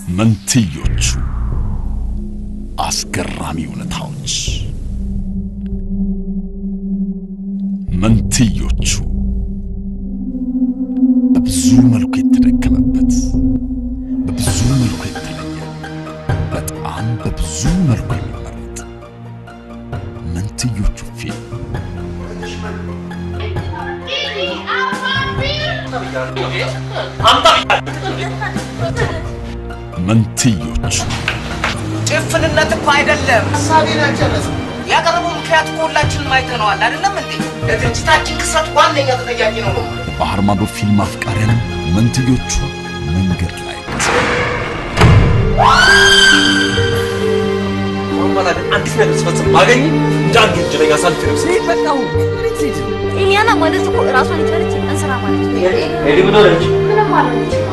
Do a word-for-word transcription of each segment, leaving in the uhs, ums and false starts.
መንትዮቹ አስገራሚ እውነታዎች መንትዮቹ በብዙ መልኩ የተደከመበት በብዙ መልኩ የተለየ በጣም በብዙ መልኩ የሚመረጥ መንትዮቹ ፊልም መንትዮቹ ጭፍንነት እኮ አይደለም ሳቢና ጨረስ ያቀረበው ምክንያት ሁላችንም አይተነዋል አይደለም እንዴ ለድርጅታችን ክሰት ዋነኛ ተጠያቂ ነው ባህር ማዶ ፊልም አፍቃሪያን መንትዮቹ መንገድ ላይ ወማላ አዲስ ነገር ስፈጽም ባገኝ እንዳንዱ እጅለኛ ሳልፈርም ሲል በቃው ኢሊያና ማለት እኮ ራሷን ይችላል እንሰራ ማለት ነው ኤሊ ምን ሆነች ምን ማለት ነው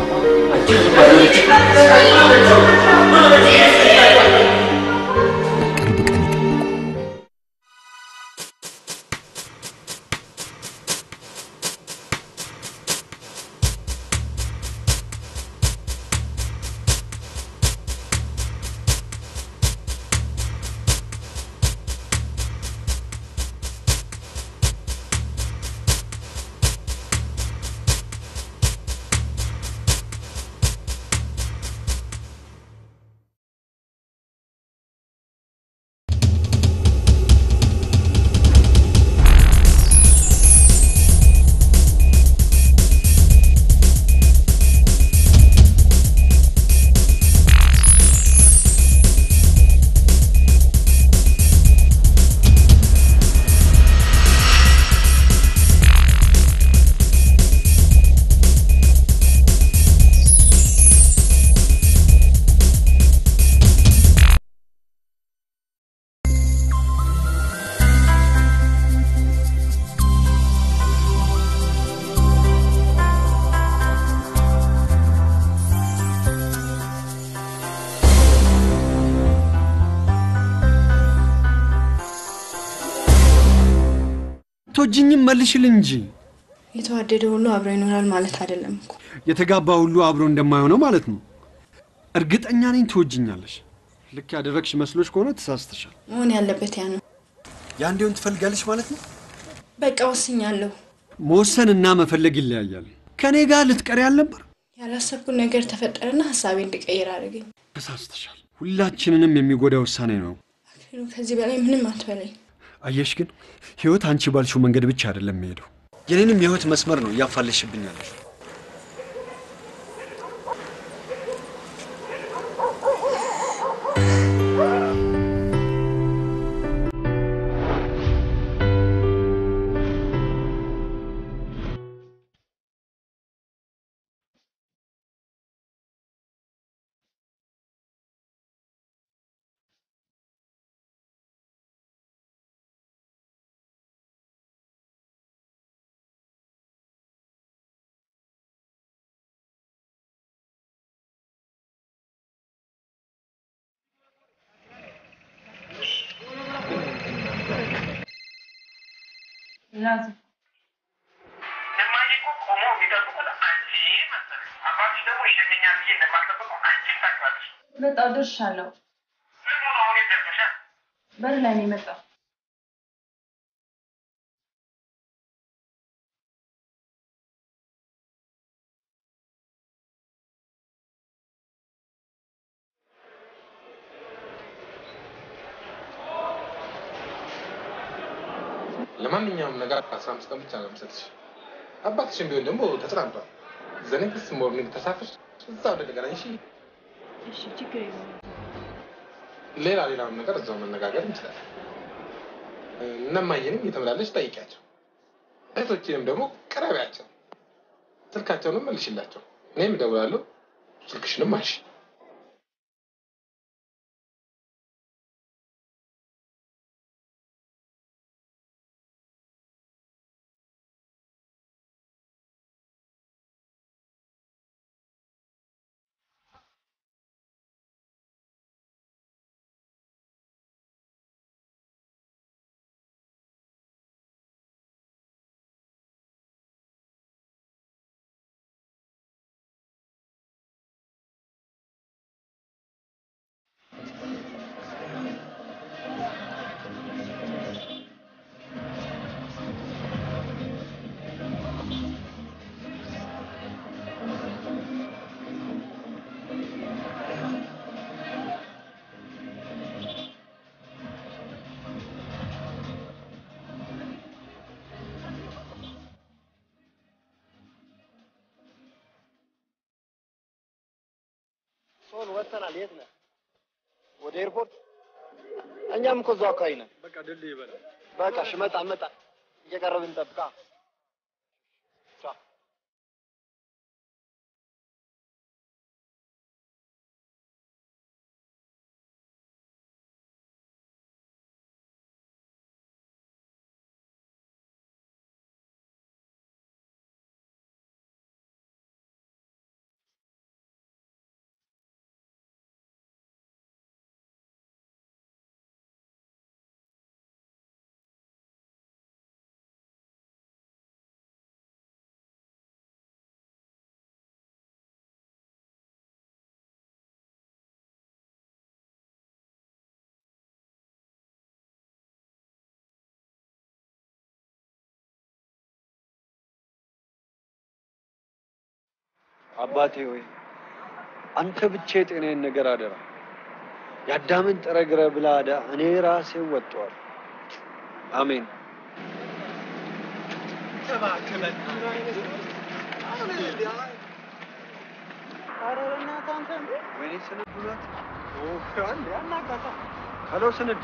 ቶጅኝም መልሽል እንጂ የተዋደደ ሁሉ አብሮ ይኖራል ማለት አይደለም እኮ የተጋባ ሁሉ አብሮ እንደማይሆነው ማለት ነው እርግጠኛ ነኝ ትወጅኛለሽ ልክ ያደረግሽ መስሎሽ ከሆነ ተሳስተሻል መሆን ያለበት ያ ነው ያንዴውን ትፈልጋለሽ ማለት ነው በቃ ወስኛለሁ መወሰንና መፈለግ ይለያያል ከኔ ጋር ልትቀር ያልነበር ያላሰብኩት ነገር ተፈጠረና ሐሳቤን እንድቀይር አደረገኝ ተሳስተሻል ሁላችንንም የሚጎዳ ውሳኔ ነው አክሊሉ ከዚህ በላይ ምንም አትበለኝ አየሽ ግን ህይወት አንቺ ባልሽው መንገድ ብቻ አይደለም የሚሄደው የኔንም የህይወት መስመር ነው ያፋለሽብኛለሽ لازم لما يكون قوموا بيدربوا አንቺ መሰለኝ አባቴ ደግሞ ይሸኘኛል ብዬ እንደማልጠብቀው አንቺ ታውቂዋለሽ በጣም ደርሻለሁ ምን ሆነ አሁን ደርሰሻል በር ላይ ነው የመጣው ለማንኛውም ነገር አስራ አምስት ቀን ብቻ ነው የምሰጥሽ አባትሽም ቢሆን ደግሞ ተጽናንቷል ዘኔክስ ሞርኒንግ ተሳፍሽ እዛው እንደገናኝ እሺ እሺ ችግር የለም ሌላ ሌላውን ነገር እዛው መነጋገር እንችላለን እነማየንም እየተመላለሽ ጠይቂያቸው እህቶችንም ደግሞ ቅረቢያቸው ስልካቸውንም መልሽላቸው እኔም እደውላለሁ ስልክሽንም አንሺ መተናል የት ነህ ወደ ኤርፖርት እኛም እኮ እዛው አካባቢ ነን በቃ ድልድይ ይበላል በቃ እሺ መጣ መጣ እየቀረብን ጠብቃ አባቴ ሆይ አንተ ብቻ የጤናዬን ነገር አደራ ያዳምን ጥረግረ ብላ አዳ እኔ ራሴ ወጣዋል አሜን ተባከለ አረና ታንተ ወይኔ ስንዱላት ኦ ካል ያናጋታ ሄሎ ስንድ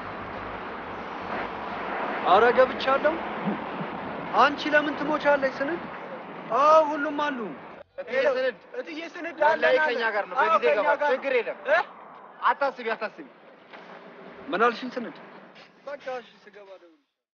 አረገ ብቻለሁ አንቺ ለምን ትሞቻለሽ ስንድ አው ሁሉም አሉ እትዬ ስንድ እትዬ ስንድ ላይ ከኛ ጋር ነው በጊዜ ገባ ችግር የለም አታስቢ አታስቢ ምን አልሽኝ ስንድ በቃ እሺ ስገባ ደውል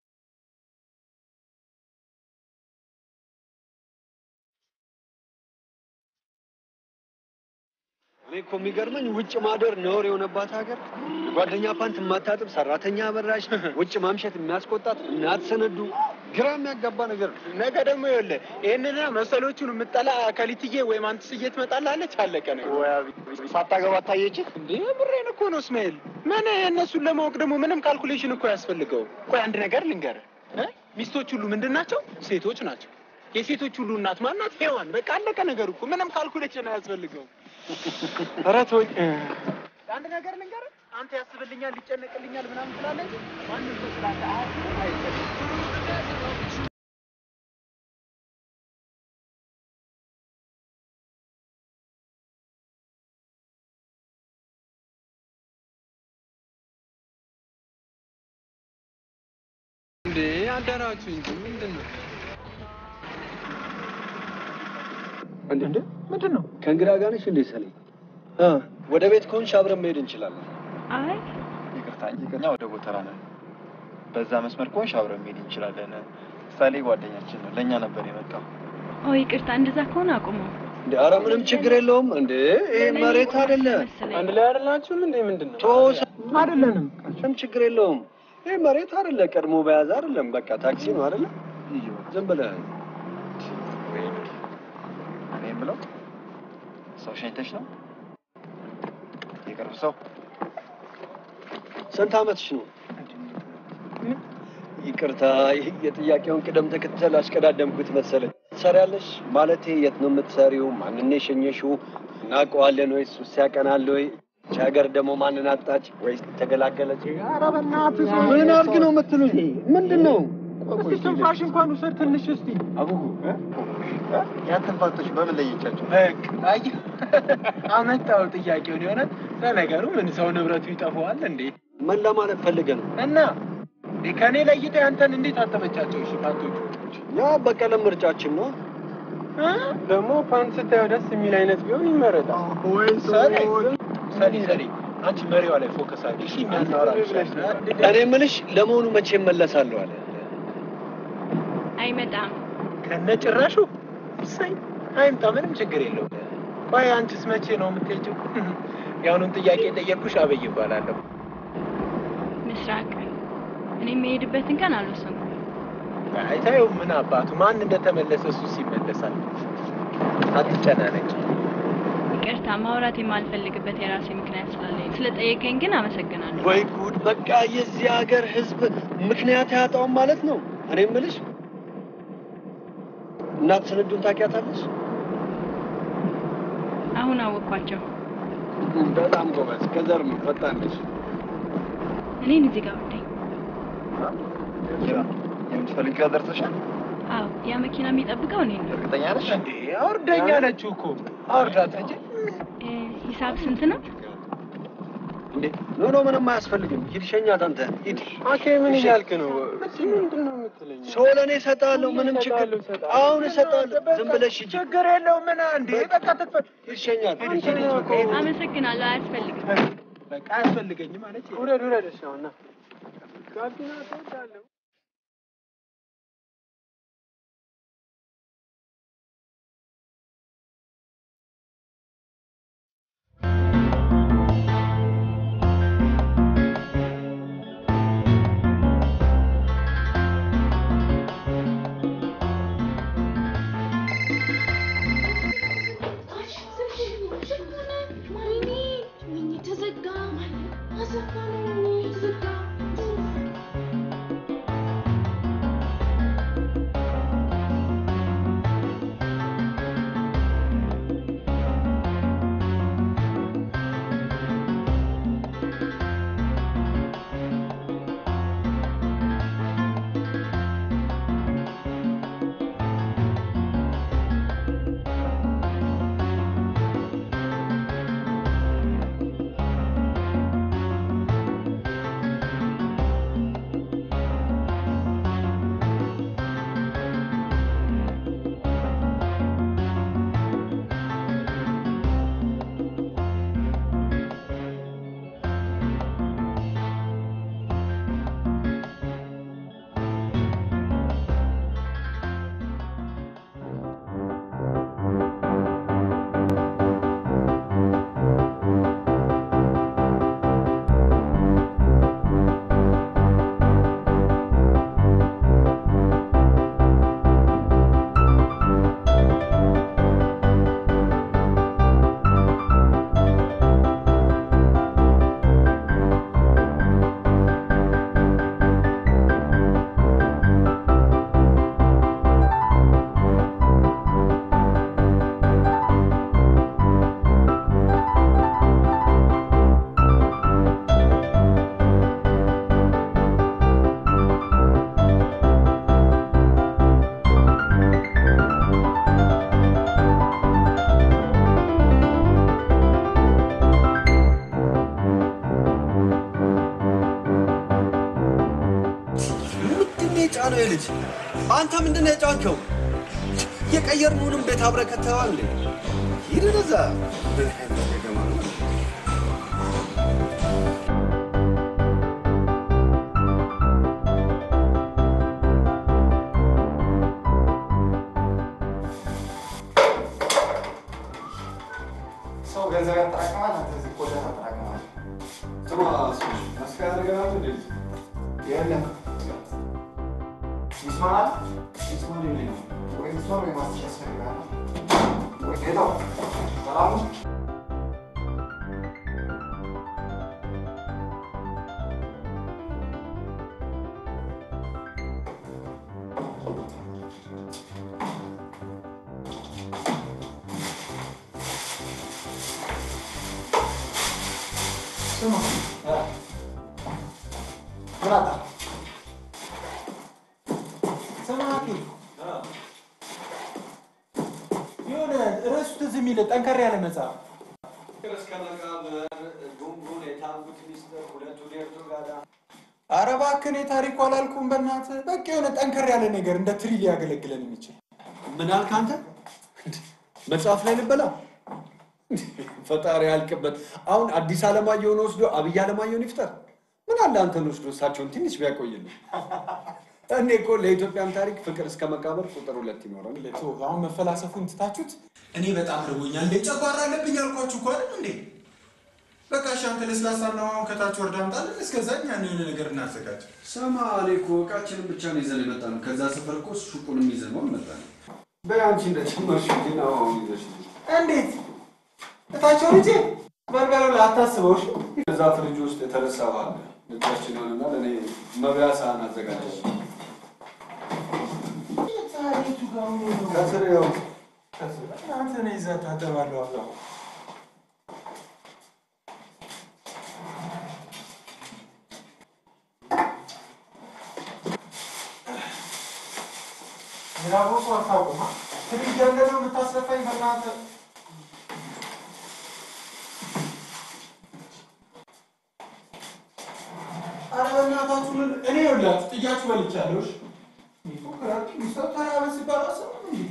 እኔ እኮ የሚገርመኝ ውጭ ማደር ነውር የሆነባት ሀገር ጓደኛ ፓንት ማታጥብ ሰራተኛ አበራሽ ውጭ ማምሸት የሚያስቆጣት እናት ሰነዱ ግራ የሚያጋባ ነገር ነገ ደግሞ ይወለ ይሄንና መሰሎቹን ምጠላ ከሊትዬ ወይ ማንትስዬ ትመጣላለች አለቀ ነው ወይ ሳታገባ ታየች እንዴ ብሬን እኮ ነው እስማኤል ማን እነሱን ለማወቅ ደግሞ ምንም ካልኩሌሽን እኮ ያስፈልገው ቆይ አንድ ነገር ልንገር እ ሚስቶች ሁሉ ምንድናቸው ሴቶች ናቸው የሴቶች ሁሉ እናት ማናት ሄዋን በቃ አለቀ ነገር እኮ ምንም ካልኩሌሽን አያስፈልገው አራት ወይ አንድ ነገር ልንገር አንተ ያስብልኛል ሊጨነቅልኛል ምናምን ትላለህ ማንንም ተስላታ አይተህ እንዴ አደራችሁ እንጂ ምንድነው እንዴ ምንድነው ከእንግዳ ጋር ነሽ እንዴ ሰለኝ አ ወደ ቤት ኮንሽ አብረን መሄድ እንችላለን አይ ይቅርታ ይቅርታ ወደ ቦታራ ነን በዛ መስመር ኮንሽ አብረን መሄድ እንችላለን ሰሌ ጓደኛችን ነው ለኛ ነበር የመጣው ኦ ይቅርታ እንደዛ ከሆነ አቁሙ እንዴ ኧረ ምንም ችግር የለውም እንዴ ይሄ መሬት አይደለ አንድ ላይ አይደላችሁም እንዴ ምንድነው ቶስ አይደለንም ምንም ችግር የለውም ይሄ መሬት አይደለ ቀድሞ በያዝ አይደለም በቃ ታክሲ ነው አይደለ ዝም ብለህ እኔ ብለው ሰው ሸኝተሽ ነው የቅርብ ሰው ስንት አመትሽ ነው ይቅርታ የጥያቄውን ቅደም ተከተል አስቀዳደምኩት መሰለኝ ትሰሪያለሽ ማለቴ የት ነው የምትሰሪው ማንነ የሸኘሽው እናውቀዋለን ወይስ እሱ ያቀናል ወይ ቻገር ደግሞ ማንን አጣች ወይስ ተገላገለች ኧረ በእናትህ ምን አድርግ ነው የምትሉኝ ምንድነው እስቲ ትንፋሽ እንኳን ውሰድ ትንሽ እስቲ አቡሁ ያንተንፋቶች በምን ለየቻቸው በቃ አይ አመጣው ጥያቄውን የሆነ ለነገሩ ምን ሰው ንብረቱ ይጠፋዋል እንዴ ምን ለማለት ፈልገህ ነው እና ከኔ ለይተህ አንተን እንዴት አተመቻቸው እሺ ፓንቶቹ ያ በቀለም ምርጫችን ነው እ ደግሞ ፓንት ስታየው ደስ የሚል አይነት ቢሆን ይመረጣል ወይ ሰሪ ሰሪ ሰሪ አንቺ መሪዋ ላይ ፎከስ አድርጊ እሺ የሚያናወራሽ እኔ የምልሽ ለመሆኑ መቼ መለሳለሁ አለ አይመጣም ከነጭራሹ እሰይ አይምጣ ምንም ችግር የለውም ቆይ አንቺስ መቼ ነው የምትሄጂው ያውኑን ጥያቄ ጠየቅኩሽ አበይ ይባላለሁ ምስራቅ እኔ የምሄድበትን ቀን አልወሰንኩም አይታየው ምን አባቱ ማን እንደተመለሰ እሱስ ይመለሳል አትጨናነቂ ይቅርታ ማውራት የማልፈልግበት የራሴ ምክንያት ስላለኝ ስለጠየቀኝ ግን አመሰግናለሁ ወይ ጉድ በቃ የዚህ ሀገር ህዝብ ምክንያት ያጣውን ማለት ነው እኔ የምልሽ እናት ስንዱን ታውቂያታለሽ አሁን አወቅኳቸው በጣም ጎበዝ ከዘር ነው ፈጣን ነሽ እኔን እዚህ ጋር ወጣኝ የምትፈልጊው ደርሰሻል አዎ ያ መኪና የሚጠብቀው እኔ ነው እርግጠኛ ነሽ እንዴ አውርደኛ ነች እኮ አውርዳት እንጂ ሂሳብ ስንት ነው? እንዴ ኖ ኖ ምንም አያስፈልግም። ሂድ ሸኛት አንተ ሂድ። አኬ ምን እያልክ ነው? ምንድን ነው የምትለኝ? ሶለኔ እሰጥሃለሁ ምንም ችግር አሁን እሰጥሃለሁ። ዝም ብለሽ ሂጂ። ችግር የለውም። ምን አንዴ በቃ ተክፈል። ሂድ ሸኛት። አመሰግናለሁ። አያስፈልግም። በቃ አያስፈልገኝም ማለት ነው። ውረድ ውረድ እሺ አሁን ና ጋቢና ተወዳለሁ። አንተ ምንድነው የጫንከው? የቀየርነውንም ቤት አብረህ ከተዋል እንዴ? ሂድ እዛ ሰው ገንዘብ ያጠራቅማል። አንተ እዚህ ቆዳ ታጠራቅማለህ። ስማ መስካት ነገራቱ እንዴ? የለም ይስማል ይስማል ይለኝ ወይ ይስማል ወይ ማስተር ያስፈልጋል ወይ ጌታው ሰላም ስማ ብራታ ሰማቂ የሆነ ርዕሱ ትዝ የሚል ጠንከር ያለ መጽሐፍ እስከ መቃብር ጉንጉን የታንጉት ሚስጥር ሁለቱ ዴርቶ ጋዳ። ኧረ እባክህ እኔ ታሪኩ አላልኩም በእናትህ። በቃ የሆነ ጠንከር ያለ ነገር እንደ ትሪ ሊያገለግለን የሚችል ምን አልክ አንተ? መጽሐፍ ላይ ልበላ ፈጣሪ ያልክበት። አሁን አዲስ አለማየሁን ወስዶ አብይ አለማየሁን ይፍጠር። ምን አለ አንተን ወስዶ እሳቸውን ትንሽ ቢያቆይልን። እኔ እኮ ለኢትዮጵያም ታሪክ ፍቅር እስከ መቃብር ቁጥር ሁለት ይኖራል። ለቶ አሁን መፈላሰፉን ትታችሁት እኔ በጣም ርቦኛል። እንደ ጨጓራ አለብኝ አልኳችሁ እኮ አይደል እንዴ? በቃ እሺ አንተ ለስላሳና አሁን ከታች ወርዳ አምጣልን። እስከዛኛ የሆነ ነገር እናዘጋጅ። ስማ እኔ እኮ እቃችንን ብቻ ነው ይዘን የመጣነው። ከዛ ሰፈር እኮ ሱቁንም ይዘን ነው መጣን። በይ አንቺ እንደጨመርሽ ግን አሁን ይዘሽ እንዴት እታቸው ልጄ በርበሬ ላይ አታስበው። እሺ ከዛ ፍሪጅ ውስጥ የተረሳው አለ። ልጃችን ሆነና ለኔ መብያ ሳህን አዘጋጀሽ። ታሪቱ ጋር ነው ከስር ያው ከስር አንተ ነህ ይዘህ ታጠባለህ አብዛው ራቦ ሷታውማ ትሪጀንደው የምታስለፋኝ በእናትህ ይኸውልህ ጥያቄ በልቻለሁ እሺ ይፎክራል ይሰው ተራበስ ይባላል እንዴ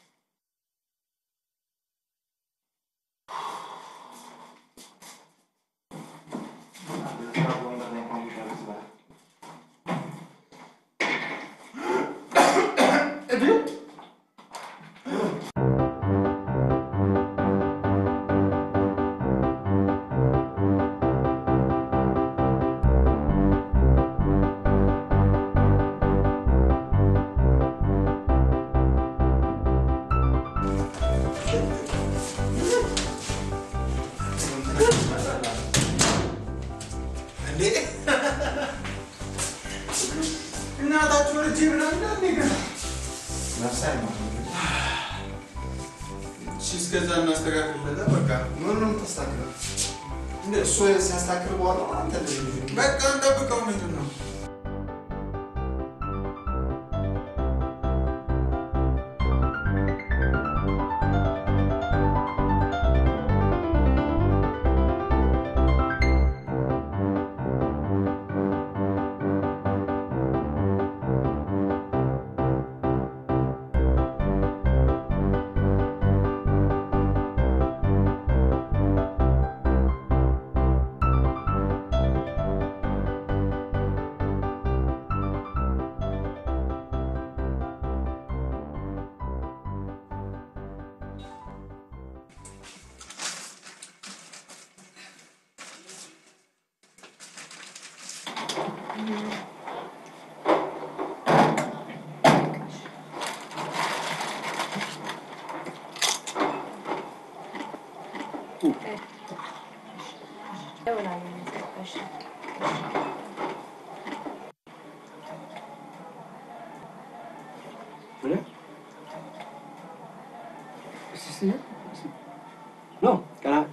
No, can I?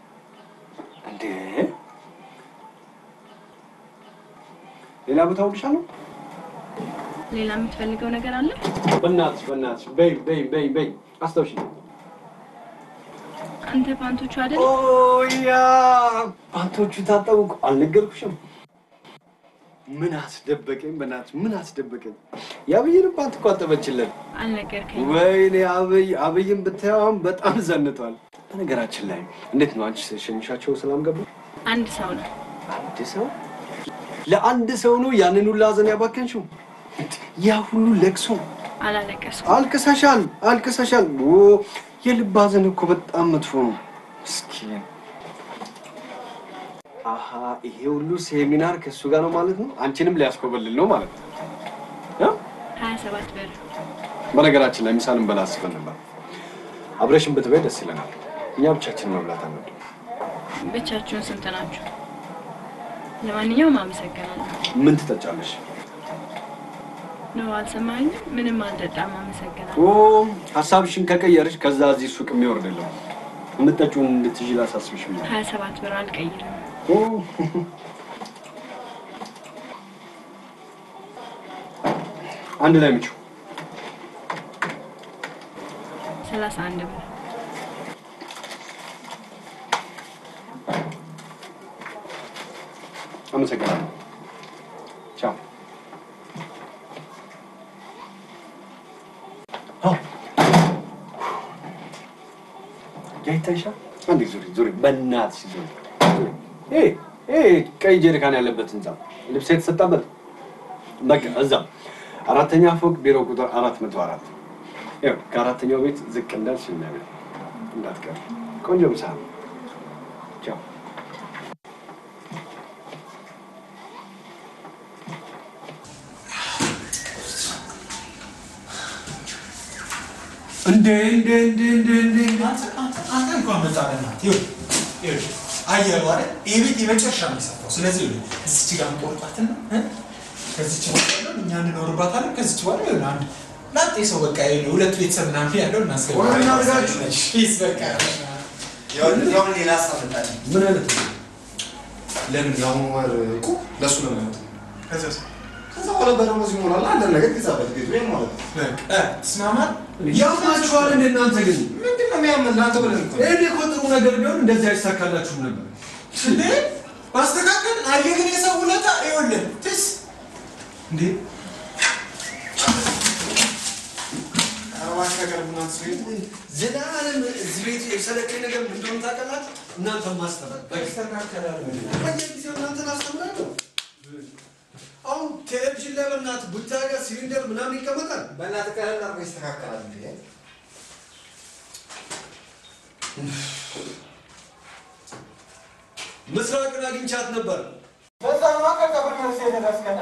እንዴ ሌላ ቦታ ወልሻለሁ ሌላ የምትፈልገው ነገር አለ በእናትሽ በእናትሽ በይ በይ በይ በይ አስተውሽ አንተ ፓንቶቹ አይደል ኦ ያ ፓንቶቹ ታጠቡ አልነገርኩሽም ምን አስደበቀኝ በእናትሽ ምን አስደበቀኝ ያብይን ፓንት እኮ አጠበችለት አልነገርከኝ ወይኔ አብይ አብይን ብታየው በጣም ዘንቷል በነገራችን ላይ እንዴት ነው አንቺ ሸኝሻቸው ሰላም ገቡ አንድ ሰው ነው አንድ ሰው ለአንድ ሰው ነው ያንን ሁሉ አዘን ያባከንሽው ያ ሁሉ ለቅሶ አላለቀስኩ አልከሳሻል አልከሳሻል ኦ የልብ አዘን እኮ በጣም መጥፎ ነው ምስኪን አሃ ይሄ ሁሉ ሴሚናር ከሱ ጋር ነው ማለት ነው አንቺንም ሊያስኮበልል ነው ማለት ነው ሀያ ሰባት ብር በነገራችን ላይ ምሳልን በላስፈን ነበር አብረሽን ብትበይ ደስ ይለናል እኛ ብቻችን መብላት አንወድም ብቻችሁን ስንት ናችሁ ለማንኛውም አመሰግናለሁ ምን ትጠጫለሽ ነው አልሰማኝ ምንም አልጠጣም አመሰግናለሁ ኦ ሐሳብሽን ከቀየርሽ ከዛ እዚህ ሱቅ የሚወርደለው ምትጠጪውን እንድትጂ ላሳስብሽ ነው ሀያ ሰባት ብር አልቀይርም ኦ አንድ ላይ ምቹ ሰላሳ አንድ ብር አመሰግናለሁ ቻው ኦ ያይታይሻ አንዴ ዙሪ ዙሪ በእናትሽ ዙሪ ኤ ኤ ቀይ ጀሪካን ያለበት ህንጻ ልብስ የተሰጣበት በቃ እዛ አራተኛ ፎቅ ቢሮ ቁጥር አራት መቶ አራት ያው ከአራተኛው ቤት ዝቅ እንዳልሽ ነው እንዳትቀር ቆንጆ ምሳ ቻው እንዴ እንዴ እንዴ እንዴ እንዴ አንተ አንተ አንተ እንኳን መጣበና ይኸው ይኸው አየሩ አይደል ይሄ ቤት የመጨረሻ ነው የሰራው ስለዚህ ይኸው እዚች ጋር ቆርጣትና ከዚች በኋላ እኛ እንኖርባታለን ከዚች በኋላ ይኸው አንድ ላጤ ሰው በቃ ይኸው ሁለት ቤተሰብ ምናምን ያለው እናስገባ ወራና አድርጋችሁ ፒስ በቃ ያው ያው ሌላ ሳመጣኝ ምን አይነት ለምን ያው ወር እኮ ለሱ ነው ማለት ከዛስ ከዛ በኋላ በደሞዝ ይሞላል አንድ ነገር ይዛበት ቤት ወይ ማለት በቃ ተስማማን ያው ናችኋል እናንተ ግን ምንድነው የሚያመል አንተ ብለን እኮ እኔ እኮ ጥሩ ነገር ቢሆን እንደዚህ አይሳካላችሁም ነበር እንዴ ማስተካከል አየህ ግን የሰው ውለታ ይኸውልህ ትስ እንዴ አዋሽ ከቀርብና ስለ ዘላለም እዚህ ቤት የሰለከኝ ነገር እንደሆነ ታውቃላችሁ እናንተ ማስተማር በስተካከላል በየጊዜው እናንተን አስተምራለሁ አሁን ቴሌቪዥን ላይ በእናትህ ቡታጋ ሲሊንደር ምናምን ይቀመጣል በእናትህ ቀለል አድርጎ ይስተካከላል እንዴ ምስራቅን አግኝቻት ነበር በዛ ማቀቀ በሚወስ የተደረስከና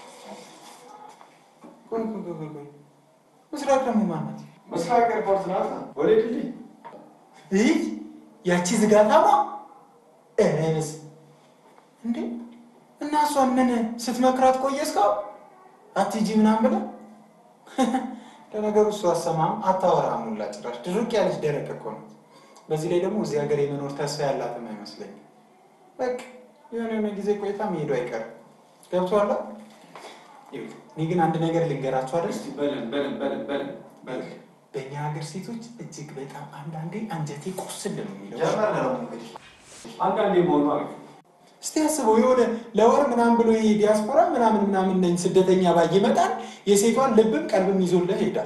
ቆይ ቆይ ቆይ ቆይ ምስራቅ ደግሞ ማናት ምስራቅ ኤርፖርት ናት ወለድልኝ ይህ ያቺ ዝጋታማ እኔስ እንዴ እና እሷን ምን ስትመክራት ቆየስካው አትጂ ምናምን ብለ ለነገሩ እሷ አሰማም አታወራም ሁላ ጭራሽ ድርቅ ያለች ደረቅ እኮ ነው በዚህ ላይ ደግሞ እዚህ ሀገር የመኖር ተስፋ ያላትም አይመስለኝም በቃ የሆነ ጊዜ ቆይታ መሄዱ አይቀርም ገብቷል እኔ ግን አንድ ነገር ልንገራችሁ አይደል እስቲ በለን በለን በለን በለን በለን በእኛ ሀገር ሴቶች እጅግ በጣም አንዳንዴ አንጀቴ ቁስል ነው የሚለው ጀመር ነው እንግዲህ አንዳንዴ ሞሉ አለ እስቲ አስበው የሆነ ለወር ምናምን ብሎ ይሄ ዲያስፖራ ምናምን ምናምን ነኝ ስደተኛ ባይ ይመጣል የሴቷን ልብም ቀልብም ይዞልህ ይሄዳል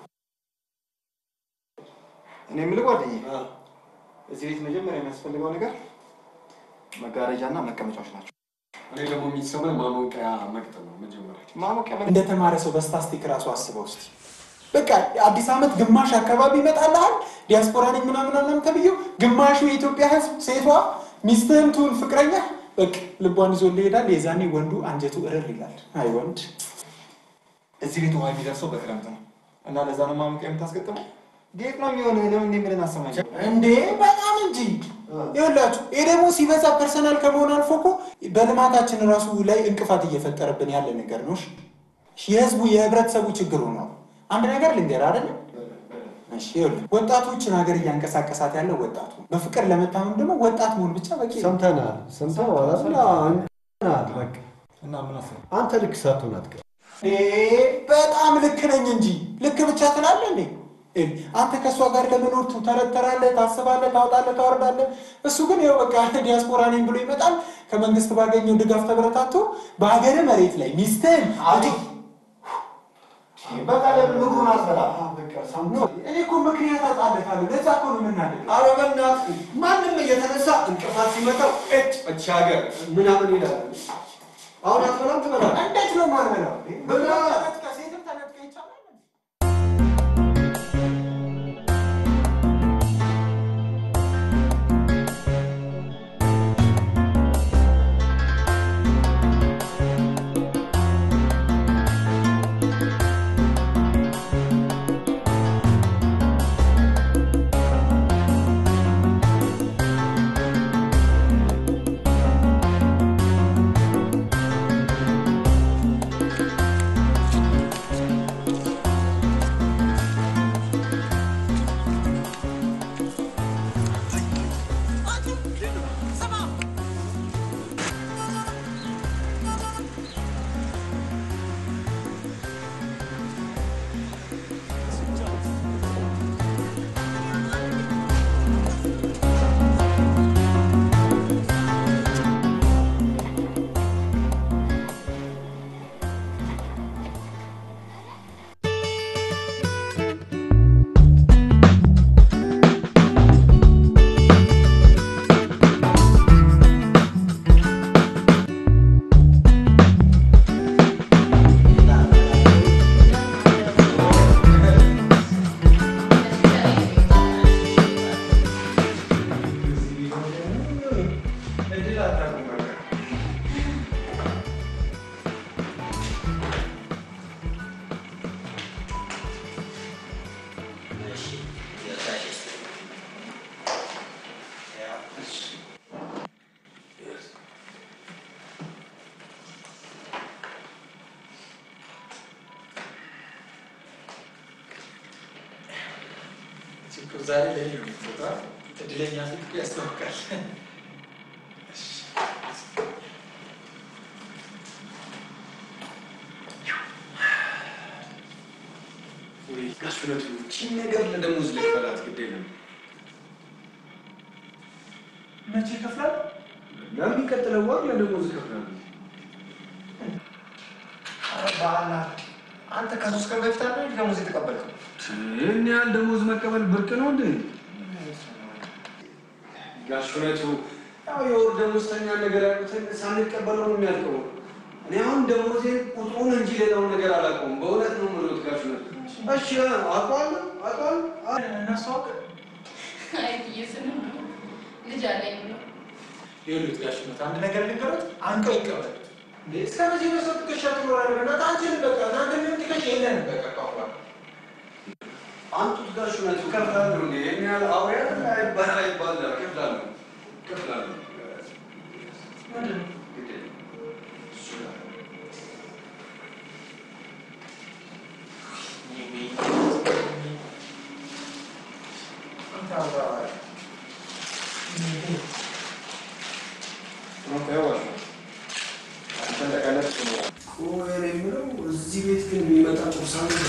እኔ ምን ልጓደኝ እዚህ ቤት መጀመሪያ የሚያስፈልገው ነገር መጋረጃና መቀመጫዎች ናቸው እኔ ደግሞ የሚሰማኝ ማሞቂያ መቅጠም ነው መጀመሪያ ማሞቂያ እንደ ተማረ ሰው በስታስቲክ ራሱ አስበው እስቲ በቃ አዲስ አመት ግማሽ አካባቢ ይመጣልሃል ዲያስፖራ ነኝ ምናምን ምናምን ተብዩ ግማሹ የኢትዮጵያ ህዝብ ሴቷ ሚስትህም ትሁን ፍቅረኛ በቃ ልቧን ይዞ ይሄዳል የዛኔ ወንዱ አንጀቱ እርር ይላል አይ ወንድ እዚህ ቤት ውሃ የሚደርሰው በክረምት ነው እና ለዛ ነው ማሞቂያ የምታስገጥመው ጌት ነው የሚሆነው ለምን እንደምን አሰማኝ እንዴ በጣም እንጂ ይኸውላችሁ ይሄ ደግሞ ሲበዛ ፐርሰናል ከመሆን አልፎ እኮ በልማታችን ራሱ ላይ እንቅፋት እየፈጠረብን ያለ ነገር ነው የህዝቡ የህብረተሰቡ ችግር ነው አንድ ነገር ልንገር አይደል እሺ ይኸውልህ ወጣቶችን ሀገር እያንቀሳቀሳት ያለው ወጣቱ በፍቅር ለመታመን ደግሞ ወጣት መሆን ብቻ በቂ ሰምተናል ሰምተናል እና በቃ እና ምን አሰብ አንተ ልክ ሳትሆን አትቀር እ በጣም ልክ ነኝ እንጂ ልክ ብቻ ትላለህ እንዴ አንተ ከሷ ጋር ለመኖር ተረተራለህ ታስባለህ ታውጣለህ ታወርዳለህ እሱ ግን ይኸው በቃ ዲያስፖራ ነኝ ብሎ ይመጣል ከመንግስት ባገኘው ድጋፍ ተበረታቶ በሀገር መሬት ላይ ሚስተን አዲ በቃ ለምኑን አሰራ በቃ ሳምኖ እኔ እኮ ምክንያት አጣለታለሁ ለዛ እኮ ነው የምናደርገው ኧረ በእናትህ ማንንም እየተነሳ እንቅፋት ሲመጣው እጭ እቺ ሀገር ምናምን ይላል አሁን አትበላም ትበላለህ እንዴት ነው ማርበላው ብላ ከሴትም ተነጥቀ ይቻላል ዛሬ ላይ ነው ተጣ እድለኛ ፍቅር ያስተዋውቃል ወይ ጋሽነቱ ቺ ነገር ለደሞዝ ለፈላት ግዴለም መቼ ከፍላል ለምን ይቀጥለው ወር ለደሞዝ ከፍላል ባላ አንተ ከሶስት ቀን በፊት አይደል ደሞዝ የተቀበልከው? ይህን ያህል ደሞዝ መቀበል ብርቅ ነው እንዴ? ጋሽ እውነቱ ያው የወር ደሞዝተኛ ነገር ያሉትን ሳንቀበለው ነው የሚያልቀው። እኔ አሁን ደሞዜን ቁጥሩን እንጂ ሌላውን ነገር አላውቀውም። በእውነት ነው የምልዎት ጋሽ እውነቱ። እሺ አውቀዋለሁ አውቀዋለሁ እናስተዋውቅ። አይ እየሰነ ልጅ አለኝ ነው ይኸውልህ ጋሽ እውነቱ አንድ ነገር ልንገርዎት፣ አንቀው ይቀበል። እስከ መቼ ነው ሰው ትከሻ ትኖራለህ? እና አንቺን በቃ እናንተ ምን ትከሻ የለንም በቃ ቋቋ አንቱት ጋሽ እውነቱ ከፍላለሁ እንዴ? ይህን ያህል አውሪያ አይባል አይባል ከፍላለሁ ከፍላለሁ ምንድን ነው እዚህ ቤት ግን የሚመጣ ቁርሳን ነው።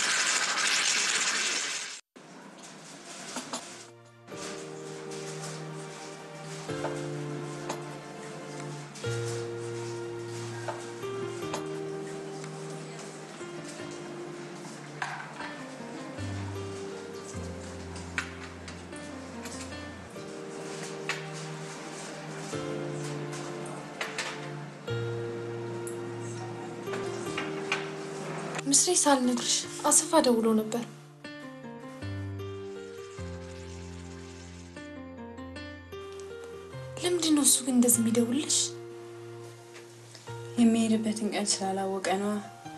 ምስሬ ሳልነግርሽ አሰፋ ደውሎ ነበር። ለምንድን ነው እሱ ግን እንደዚህ የሚደውልሽ? የሚሄድበትን ቀን ስላላወቀ ነው።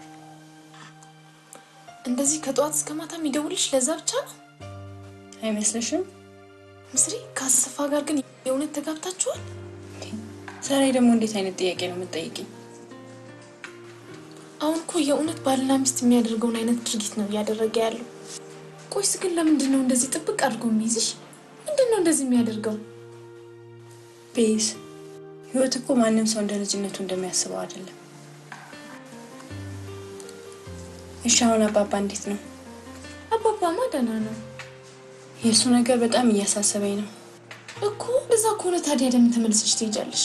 እንደዚህ ከጧት እስከ ማታ የሚደውልሽ ለዛ ብቻ ነው አይመስልሽም? ምስሬ ከአሰፋ ጋር ግን የእውነት ተጋብታችኋል? ዛሬ ደግሞ እንዴት አይነት ጥያቄ ነው የምትጠይቂኝ? አሁን እኮ የእውነት ባልና ሚስት የሚያደርገውን አይነት ድርጊት ነው እያደረገ ያለው። ቆይስ ግን ለምንድን ነው እንደዚህ ጥብቅ አድርጎ የሚይዝሽ? ምንድን ነው እንደዚህ የሚያደርገው? ቤዝ ህይወት እኮ ማንም ሰው እንደ ልጅነቱ እንደሚያስበው አይደለም። እሺ አሁን አባባ እንዴት ነው? አባባማ ደህና ነው። የእሱ ነገር በጣም እያሳሰበኝ ነው እኮ። እንደዛ ከሆነ ታዲያ ለምን ተመልሰሽ ትሄጃለሽ?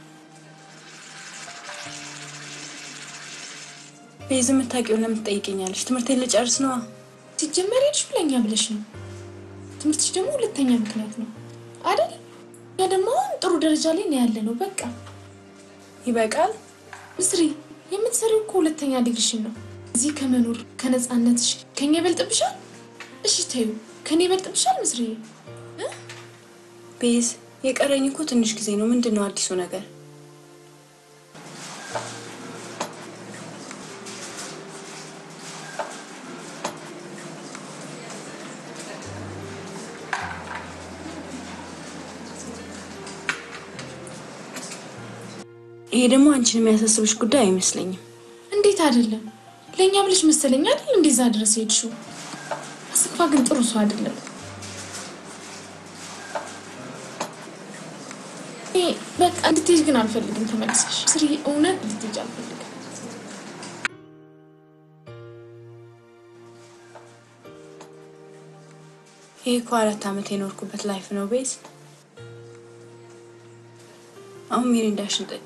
ቤዝ የምታውቂው ለምን ትጠይቀኛለሽ? ትምህርቴን ልጨርስ ነዋ። ሲጀመር ሄድሽ ብለኛ ብለሽ ነው። ትምህርትሽ ደግሞ ሁለተኛ ምክንያት ነው አይደል? ያ ደግሞ ጥሩ ደረጃ ላይ ነው ያለ ነው። በቃ ይበቃል። ምስሪ የምትሰሪው እኮ ሁለተኛ ዲግሪሽን ነው። እዚህ ከመኖር ከነፃነትሽ ከኛ ይበልጥብሻል? እሺ ተይው፣ ከኔ ይበልጥብሻል ምስሪ? ቤዝ የቀረኝ እኮ ትንሽ ጊዜ ነው። ምንድነው አዲሱ ነገር? ይሄ ደግሞ አንቺን የሚያሳስብሽ ጉዳይ አይመስለኝም። እንዴት አይደለም? ለኛ ብለሽ መሰለኝ አይደል እንደዛ ድረስ ሄድሽው። አሰፋ ግን ጥሩ ሰው አይደለም። እኔ በቃ እንድትሄጂ ግን አልፈልግም። ተመልሰሽ ስሪ። እውነት እንድትሄጂ አልፈልግም። ይሄ እኮ አራት ዓመት የኖርኩበት ላይፍ ነው ቤዝ። አሁን ሚሪንዳሽን ጠጪ።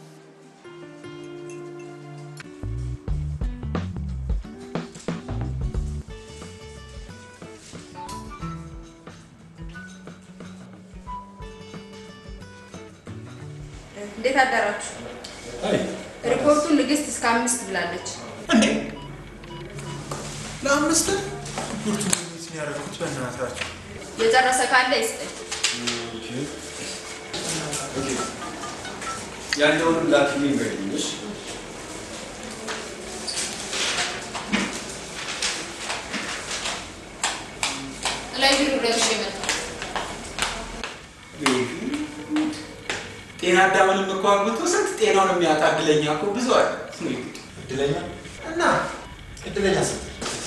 እንዴት አደራችሁ? አይ ሪፖርቱን ንግስት እስከ አምስት ብላለች። እንዴ ለአምስት ሪፖርቱን ንግስት ያደረኩት በእናታችሁ የጨረሰ ካለ ይስጠኝ። ኦኬ ኦኬ ያለውን ላኪልኝ በልኝሽ። ላይ ቢሮ ደርሼ መጣሁ። ጤና አዳምንም እኮ አግብቶ ስንት ጤናውን የሚያጣ እድለኛ እኮ ብዙ አለ። እድለኛ እና እድለኛ ስንት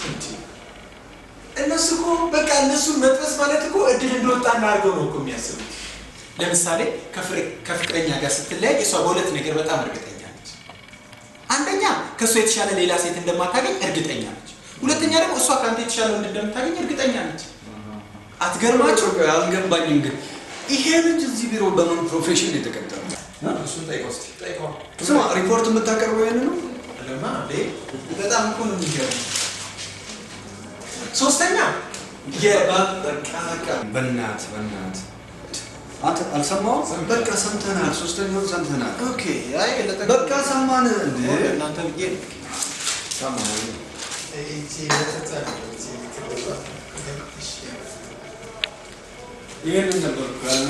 እነሱ እኮ በቃ እነሱን መጥበስ ማለት እኮ እድል እንደወጣና አድርገው ነው እኮ የሚያስቡት። ለምሳሌ ከፍቅረኛ ጋር ስትለያይ እሷ በሁለት ነገር በጣም እርግጠኛ ነች። አንደኛ ከእሷ የተሻለ ሌላ ሴት እንደማታገኝ እርግጠኛ ነች። ሁለተኛ ደግሞ እሷ ከአንተ የተሻለ ወንድ እንደምታገኝ እርግጠኛ ነች። አትገርማችሁ? አልገባኝም ግን ይሄ ልጅ እዚህ ቢሮ በምን ፕሮፌሽን የተቀጠረው? እሱን ጠይቀው እስኪ ጠይቀው። ስማ ሪፖርት የምታቀርበው ይሄን ነው? አይደለማ እንዴ በጣም እኮ ነው የሚገርም ሶስተኛ የባል በቃ በቃ በእናት በእናት አንተ አልሰማሁም በቃ ሰምተናል ሶስተኛውን ሰምተናል ኦኬ አይ በቃ ሰማን እንዴ እናንተ ብዬ ሰማን እቺ ለተጣለ እቺ ልትበዛ ይሄንን ነበር ካለ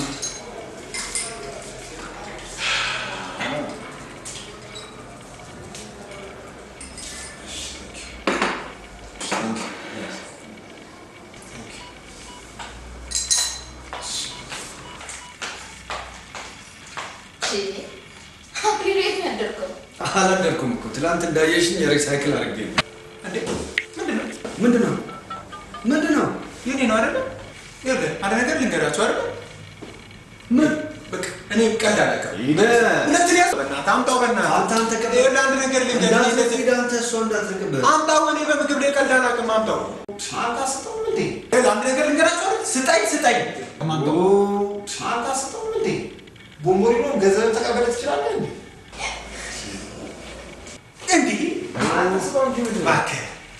አላደርኩም እኮ ትላንት እንዳየሽኝ የሪሳይክል አድርጌ ነው እንዴ ምንድነው ምንድነው ምንድነው የኔ ነው አይደል ይኸውልህ አንድ ነገር ልንገራችሁ አይደል ምን በቃ እኔ ቀልድ አላውቅም ሁለተኛ በእናትህ አምጣው በእናትህ አንተ አንተ ቀልድ ይኸውልህ አንድ ነገር ልንገርህ እንደዚህ አንተ እሷ እንዳትቀበል አምጣው እኔ በምግብ ላይ ቀልድ አላውቅም አምጣው አንተ ስጠው እንዴ ይኸውልህ አንድ ነገር ልንገራችሁ አይደል ስጠኝ ስጠኝ አምጣው አንተ ስጠው እንዴ ቦምቦሊኖ ገንዘብ ተቀበለ ትችላለህ እንዴ እንዴ አንተ ስጠው እንጂ እባክህ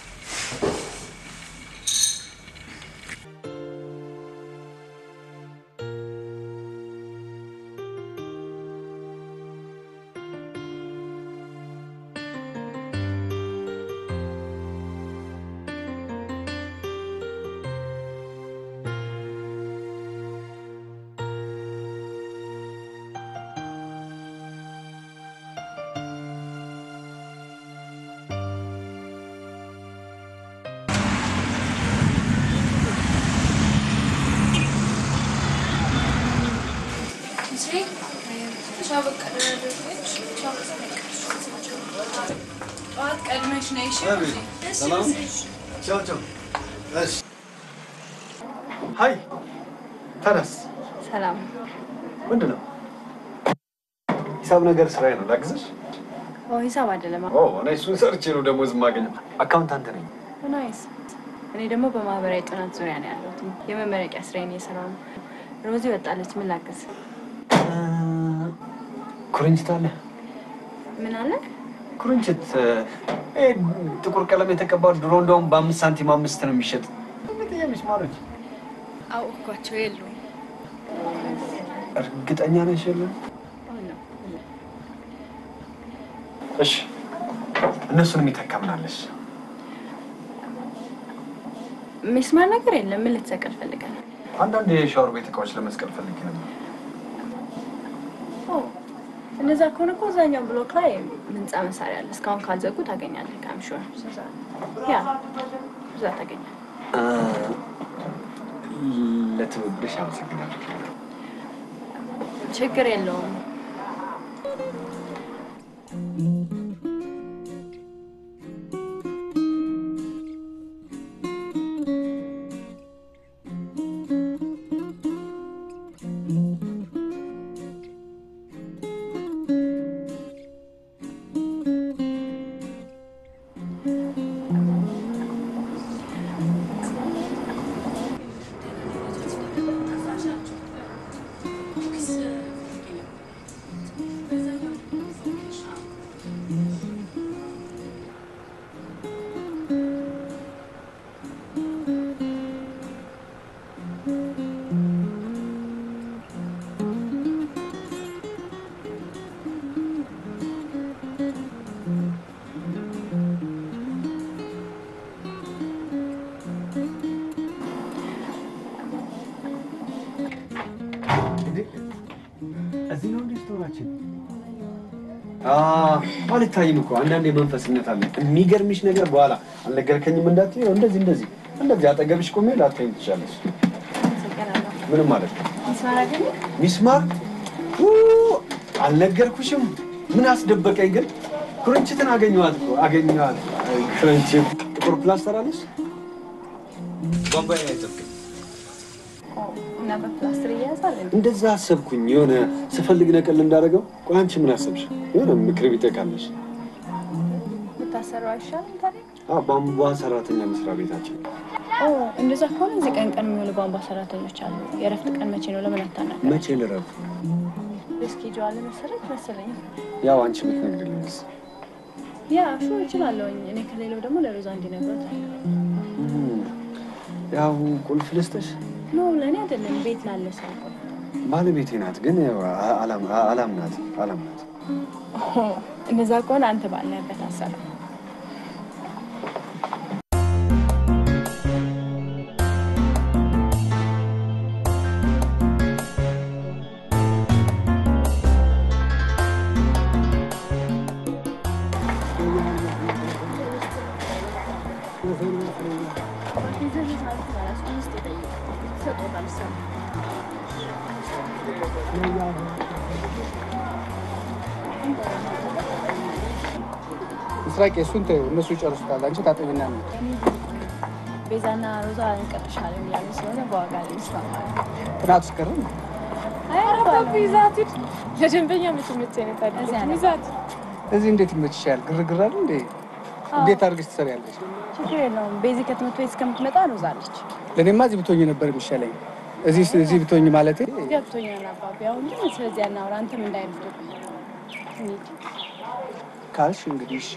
ሰላም ቻው ቻው እሺ ሃይ ተነስ ሰላም ምንድነው ሂሳብ ነገር ስራዬ ነው ላግዝሽ ኦ ሂሳብ አይደለም ኦ እኔ እሱን ሰርቼ ነው ደሞዝ የማገኘው አካውንታንት ነኝ ናይስ እኔ ደግሞ በማህበራዊ ጥናት ዙሪያ ነው ያለሁት የመመረቂያ ስራዬን እየሰራሁ ነው ሮዚ ወጣለች ምን ላግዝ ኩርንችት አለ ምን አለ ኩርንችት እ ጥቁር ቀለም የተቀባው ድሮ እንደውም በአምስት ሳንቲም አምስት ነው የሚሸጥ እንዴት የሚስማሩት አውቋቸው የሉም እርግጠኛ ነሽ የሉም እሺ እነሱን የሚተካምናለሽ ሚስማር ነገር የለም ምን ልትሰቀል ፈልጋለህ አንዳንድ የሻወር ቤት እቃዎች ለመስቀል ፈልጌ ነበር ኦ እነዛ ከሆነ እኮ እዛኛው ብሎክ ላይ ምንጻ መሳሪያ አለ እስካሁን ካልዘጉ ታገኛለህ ካምሹር ያ እዛ ታገኛለህ ለትብብርሽ አመሰግናለሁ ችግር የለውም አልታይም እኮ አንዳንዴ መንፈስነት አለ የሚገርምሽ ነገር በኋላ አልነገርከኝም እንዳትዪ እንደዚህ እንደዚህ እንደዚህ አጠገብሽ ቆሜ ላታይኝ ትችላለሽ ምንም ማለት ነው ሚስማር አይደል ሚስማር አልነገርኩሽም ምን አስደበቀኝ ግን ኩርንችትን አገኘኋት እኮ አገኘኋት ኩርንችት ጥቁር ፕላስተር አለሽ ባምባይ አይተብክ እና በፕላስተር እያያዛል እንደዛ አሰብኩኝ የሆነ ስፈልግ ነቀል እንዳደረገው ቆይ አንቺ ምን አሰብሽ የሆነ ምክር ቢጠቃለሽ ብታሰራው አይሻልም ታዲያ አዎ ቧንቧ ሰራተኛ መስሪያ ቤታችን ኦ እንደዛ ከሆነ እዚህ ቀን ቀን የሚውሉ ቧንቧ ሰራተኞች አሉ የረፍት ቀን መቼ ነው ለምን አታናግረኝ መቼ ልረፍ እስኪ ጆአለ መሰረት መሰለኝ ያው አንቺ የምትነግሪልኝስ ያ ሹ እችላለሁኝ። እኔ ከሌለው ደግሞ ለሮዛ እንዲነግራት ያው ቁልፍ ልስጥሽ? ኖ ለእኔ አይደለም፣ ቤት ላለ ሰው እኮ ባለቤቴ ናት፣ ግን አላም አላምናት አላምናት። እንደዛ ከሆነ አንተ ባለህበት አሰራ። ምስራቅ እሱን ተይው፣ እነሱ ይጨርሱታል። አንቺ ታጠቢና ነው። ቤዛና ሮዛ እንቀጥሻለን እያሉ ስለሆነ በዋጋ ላይ እንስማማለን። ጥናት እስከረም ኧረ እባክህ ይዛት ሂድ። ለደንበኛ የምትመች አይነት አይደለችም። ይዛት እዚህ እንዴት ይመችሻል? ግርግር አይደል እንዴ? እንዴት አድርገሽ ትሰሪያለሽ? ችግር የለውም። ቤዚ ከትምህርት ቤት እስከምትመጣ ሮዛ አለች። ለእኔማ እዚህ ብትሆኝ ነበር የሚሻለኝ። እዚህ እዚህ ብትሆኝ ማለቴ ገብቶኛል አባቢ። አሁን ግን ስለዚህ አናውራ፣ አንተም እንዳይረፍድብኝ እንሂድ ካልሽ እንግዲህ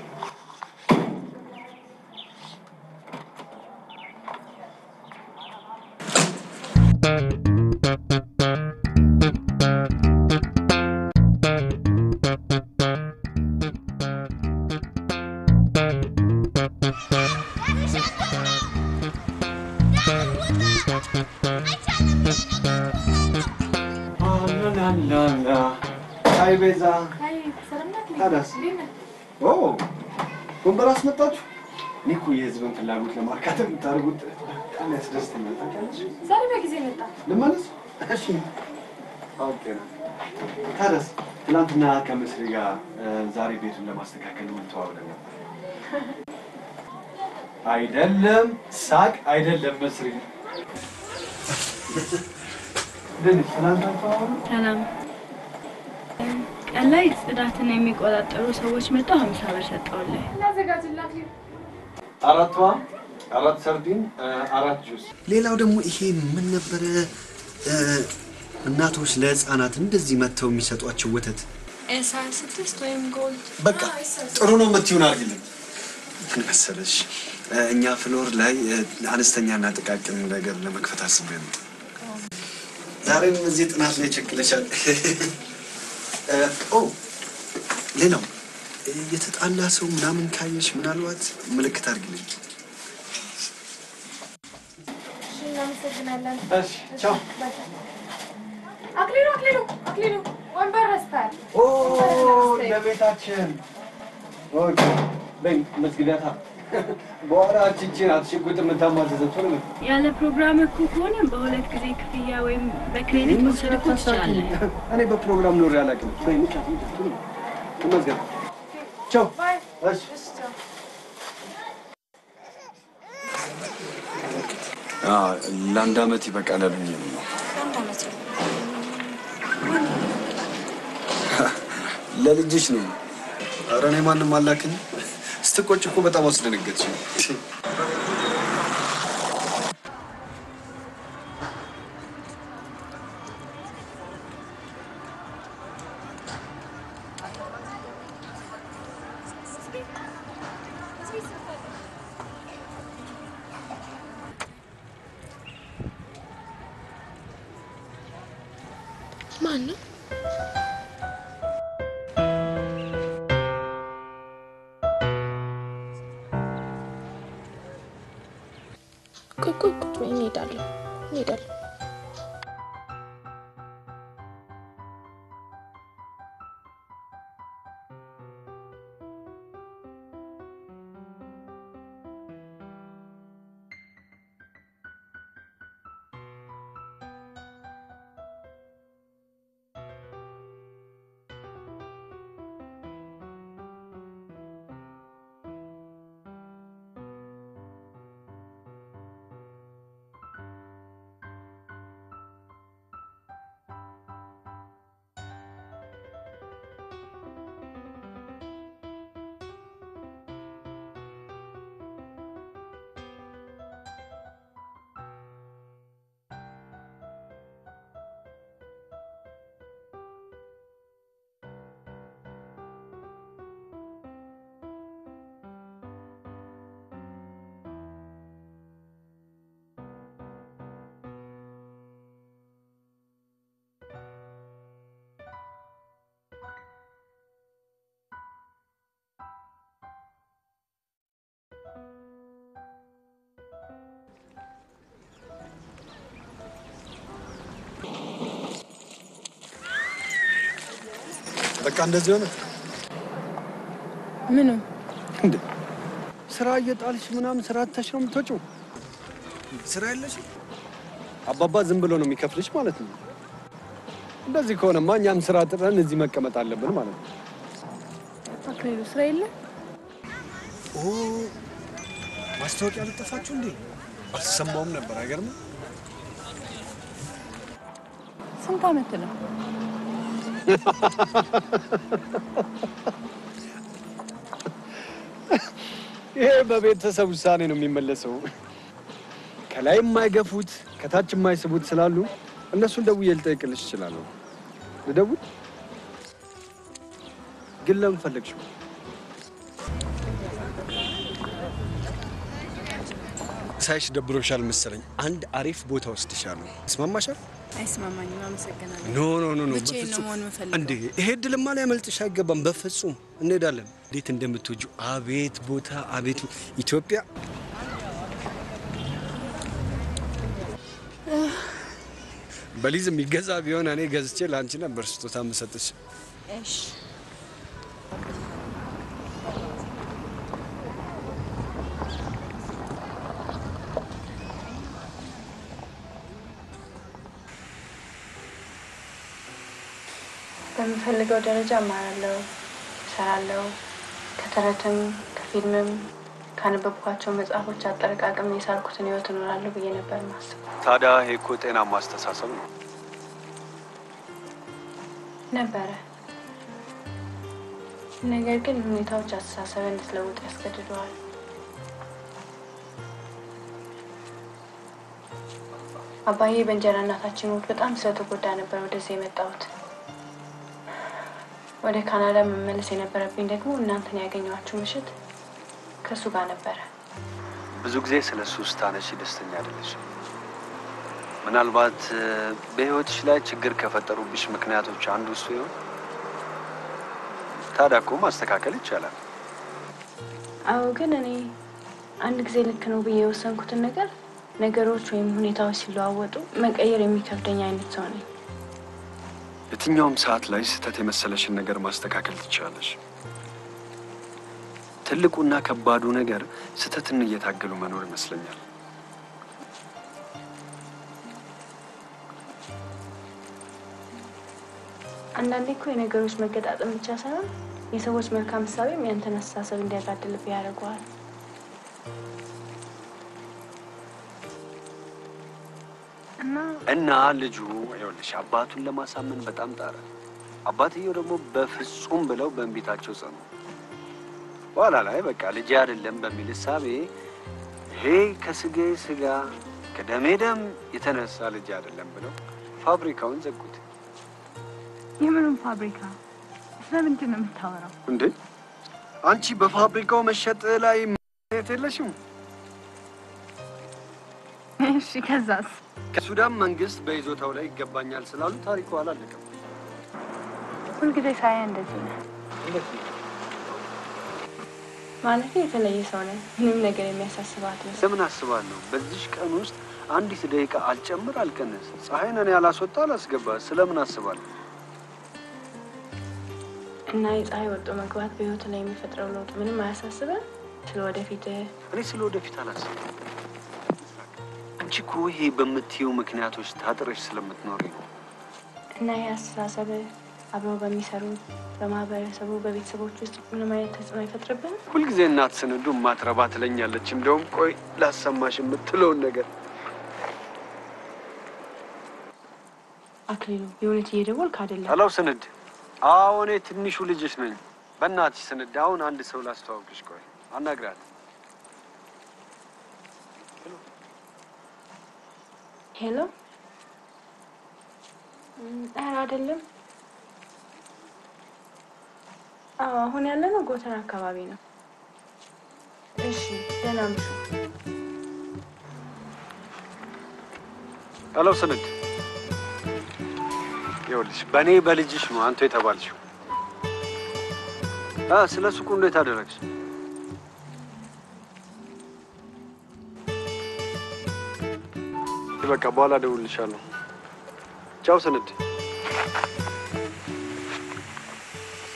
አይ ቤዛ ታዲያስ? ኦ ወንበር አስመጣችሁ? እኔ እኮ የህዝብን ፍላጎት ለማርካት የምታደርጉት በጣም ያስደስተኛል። ታውቂያለሽ? ዛሬ በጊዜ መጣ። ልመለስ? እሺ ኦኬ። ታዲያስ ትናንትና ከምስሪ ጋር ዛሬ ቤቱን ለማስተካከል ተዋውለን ነበር አይደለም? ሳቅ አይደለም መስሪ። ደን ሰላም ታፋው ሰላም። ቀን ላይ ጽዳትን የሚቆጣጠሩ ሰዎች መጥተው ሀምሳ ብር ሰጠውልኝ። እናዘጋጅላት። አራቷ አራት ሰርዲን፣ አራት ጁስ። ሌላው ደግሞ ይሄ ምን ነበረ እናቶች ለህፃናት እንደዚህ መተው የሚሰጧቸው ወተት ኤሳ ስድስት ወይም ጎልድ። በቃ ጥሩ ነው የምትይውን አድርጊልኝ። ምን መሰለሽ እኛ ፍሎር ላይ አነስተኛና ጥቃቅን ነገር ለመክፈት አስቤን ነው። ዛሬም እዚህ ጥናት ላይ ቸክለሻል። ኦ ሌላው የተጣላ ሰው ምናምን ካየሽ ምናልባት ምልክት አድርጊልኝ። እሺ እናመሰግናለን። እሺ ቻው። አክሊሉ አክሊሉ አክሊሉ ወንበር ረስተሃል። ኦ ለቤታችን ኦኬ በይ መስጊዳታ በኋላ ቺቺን አትሽጉጥ የምታማዘዘው ነው። ያለ ፕሮግራም እኮ ከሆነ በሁለት ጊዜ ክፍያ ወይም በክሬዲት መውሰድ እኮ ትችላለህ። እኔ በፕሮግራም ኖሬ አላውቅም። በይ ምቻት ምቻት ነው ተመዝገብ። ቻው። እሺ አ ለአንድ አመት ይበቃል አሉኝ ነው። አንድ አመት ነው ለልጅሽ ነው። ኧረ እኔ ማንም አላክኝ። ስትቆጭ እኮ በጣም አስደነገጥሽ። ማን ነው? ቆይ ቆይ ቁጭ በይ፣ እንሄዳለን እንሄዳለን። በቃ እንደዚህ ሆነ። ምኑ እንዴ ስራ እየጣልሽ ምናምን ስራ አጥተሽ ነው የምትወጪው? ስራ የለሽ? አባባ ዝም ብሎ ነው የሚከፍልሽ ማለት ነው። እንደዚህ ከሆነማ እኛም ስራ ጥረን እዚህ መቀመጥ አለብን ማለት ነው። አክሊሉ ስራ የለ? ኦ ማስታወቂያ ልጠፋችሁ እንዴ? አልሰማውም ነበር። አይገርምም? ስንት ዓመት ነው? ይሄ በቤተሰብ ውሳኔ ነው የሚመለሰው። ከላይ የማይገፉት ከታች የማይስቡት ስላሉ እነሱን ደውዬ ልጠይቅልሽ እችላለሁ። ልደውል? ግን ለምን ፈለግሽው? ሳይሽ ደብሮሻል መሰለኝ። አንድ አሪፍ ቦታ ወስድሻለሁ። ይስማማሻል? አይስማማኝም። አመሰግናለሁ። ኖ ኖ ኖ ኖ ብቻዬን ነው መሆን የምፈልገው። እንዴ ይሄ ድልማ ሊያመልጥሽ አይገባም። በፍጹም እንሄዳለን። እንዴት እንደምትወጂው አቤት ቦታ አቤት ኢትዮጵያ። በሊዝ የሚገዛ ቢሆን እኔ ገዝቼ ለአንቺ ነበር ስጦታ የምሰጥሽ። እሺ በምፈልገው ደረጃ እማራለሁ፣ እሰራለሁ። ከተረትም ከፊልምም ካነበብኳቸው መጽሐፎች አጠረቃቅም የሳልኩትን ህይወት እኖራለሁ ብዬ ነበር ማስበው። ታዲያ ይሄ እኮ ጤናማ አስተሳሰብ ነው። ነበረ። ነገር ግን ሁኔታዎች አስተሳሰብን እንድትለውጥ ያስገድደዋል። አባዬ በእንጀራ እናታችን ሞት በጣም ስለተጎዳ ነበር ወደዚህ የመጣሁት። ወደ ካናዳ መመለስ የነበረብኝ ደግሞ እናንተን ያገኘኋችሁ ምሽት ከሱ ጋር ነበረ። ብዙ ጊዜ ስለሱ ስታነሺ ደስተኛ አይደለሽም። ምናልባት በህይወትሽ ላይ ችግር ከፈጠሩብሽ ምክንያቶች አንዱ እሱ ይሆን? ታዲያ እኮ ማስተካከል ይቻላል። አዎ፣ ግን እኔ አንድ ጊዜ ልክ ነው ብዬ የወሰንኩትን ነገር ነገሮች ወይም ሁኔታዎች ሲለዋወጡ መቀየር የሚከብደኝ አይነት ሰው ነኝ። የትኛውም ሰዓት ላይ ስህተት የመሰለሽን ነገር ማስተካከል ትችላለሽ። ትልቁና ከባዱ ነገር ስህተትን እየታገሉ መኖር ይመስለኛል። አንዳንዴ እኮ የነገሮች መገጣጠም ብቻ ሳይሆን የሰዎች መልካም ሀሳብም ያንተን አስተሳሰብ እንዲያጋድልብህ ያደርገዋል። እና እና ልጁ ይኸውልሽ አባቱን ለማሳመን በጣም ጣረ። አባትየው ደግሞ በፍጹም ብለው በእንቢታቸው ጸኑ። በኋላ ላይ በቃ ልጅ አይደለም በሚል እሳቤ ይሄ ከስጋዬ ስጋ ከደሜ ደም የተነሳ ልጅ አይደለም ብለው ፋብሪካውን ዘጉት። የምንም ፋብሪካ? ስለምንድን ነው የምታወራው? እንዴ አንቺ በፋብሪካው መሸጥ ላይ ማለት የለሽም? እሺ ከዛስ? ከሱዳን መንግስት በይዞታው ላይ ይገባኛል ስላሉ ታሪኩ አላለቀም። ሁልጊዜ ሳያ እንደዚህ ነው ማለት የተለየ ሰው ነኝ። ምንም ነገር የሚያሳስባት ነው። ለምን አስባለሁ? በዚህ ቀን ውስጥ አንዲት ደቂቃ አልጨምር አልቀንስ፣ ፀሐይን እኔ ያላስወጣ አላስገባ ስለምን አስባለሁ? እና የፀሐይ ወጥቶ መግባት በህይወት ላይ የሚፈጥረው ለውጥ ምንም አያሳስበን? ስለወደፊት እኔ ስለወደፊት አላስብም። አንቺ እኮ ይሄ በምትይው ምክንያቶች ታጥረሽ ስለምትኖሪ ነው። እና ይሄ አስተሳሰብ አብረው በሚሰሩ በማህበረሰቡ በቤተሰቦች ውስጥ ምንም አይነት ተጽዕኖ አይፈጥርብንም? ሁልጊዜ እናት ስንዱ ማትረባ ትለኛለች። እንደውም ቆይ ላሰማሽ የምትለውን ነገር። አክሊሉ የእውነት እየደወልክ አይደለም? ሄሎ ስንድ። አዎ እኔ ትንሹ ልጅሽ ነኝ። በእናትሽ ስንድ፣ አሁን አንድ ሰው ላስተዋውቅሽ። ቆይ አናግራት። ሄሎ። ኧረ አይደለም። አዎ አሁን ያለነው ጎተራ አካባቢ ነው። እሺ ደህና ምሹ። ሄሎ ስንድ፣ ይኸውልሽ በእኔ በልጅሽ ነው አንተ የተባልሽው። አ ስለ ሱቁ እንዴት አደረግሽ? በቃ በኋላ እደውልልሻለሁ። ቻው ስንድ።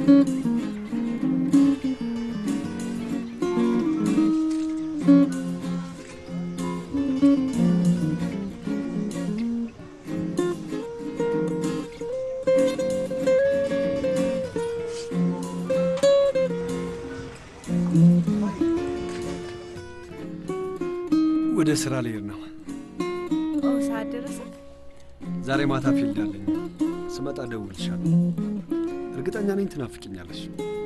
ወደ ስራ ልሄድ ነው። ኦ ሰዓት ደረሰ? ዛሬ ማታ ፊልድ አለኝ። ስመጣ እደውልልሻለሁ። እርግጠኛ ነኝ ትናፍቂኛለሽ።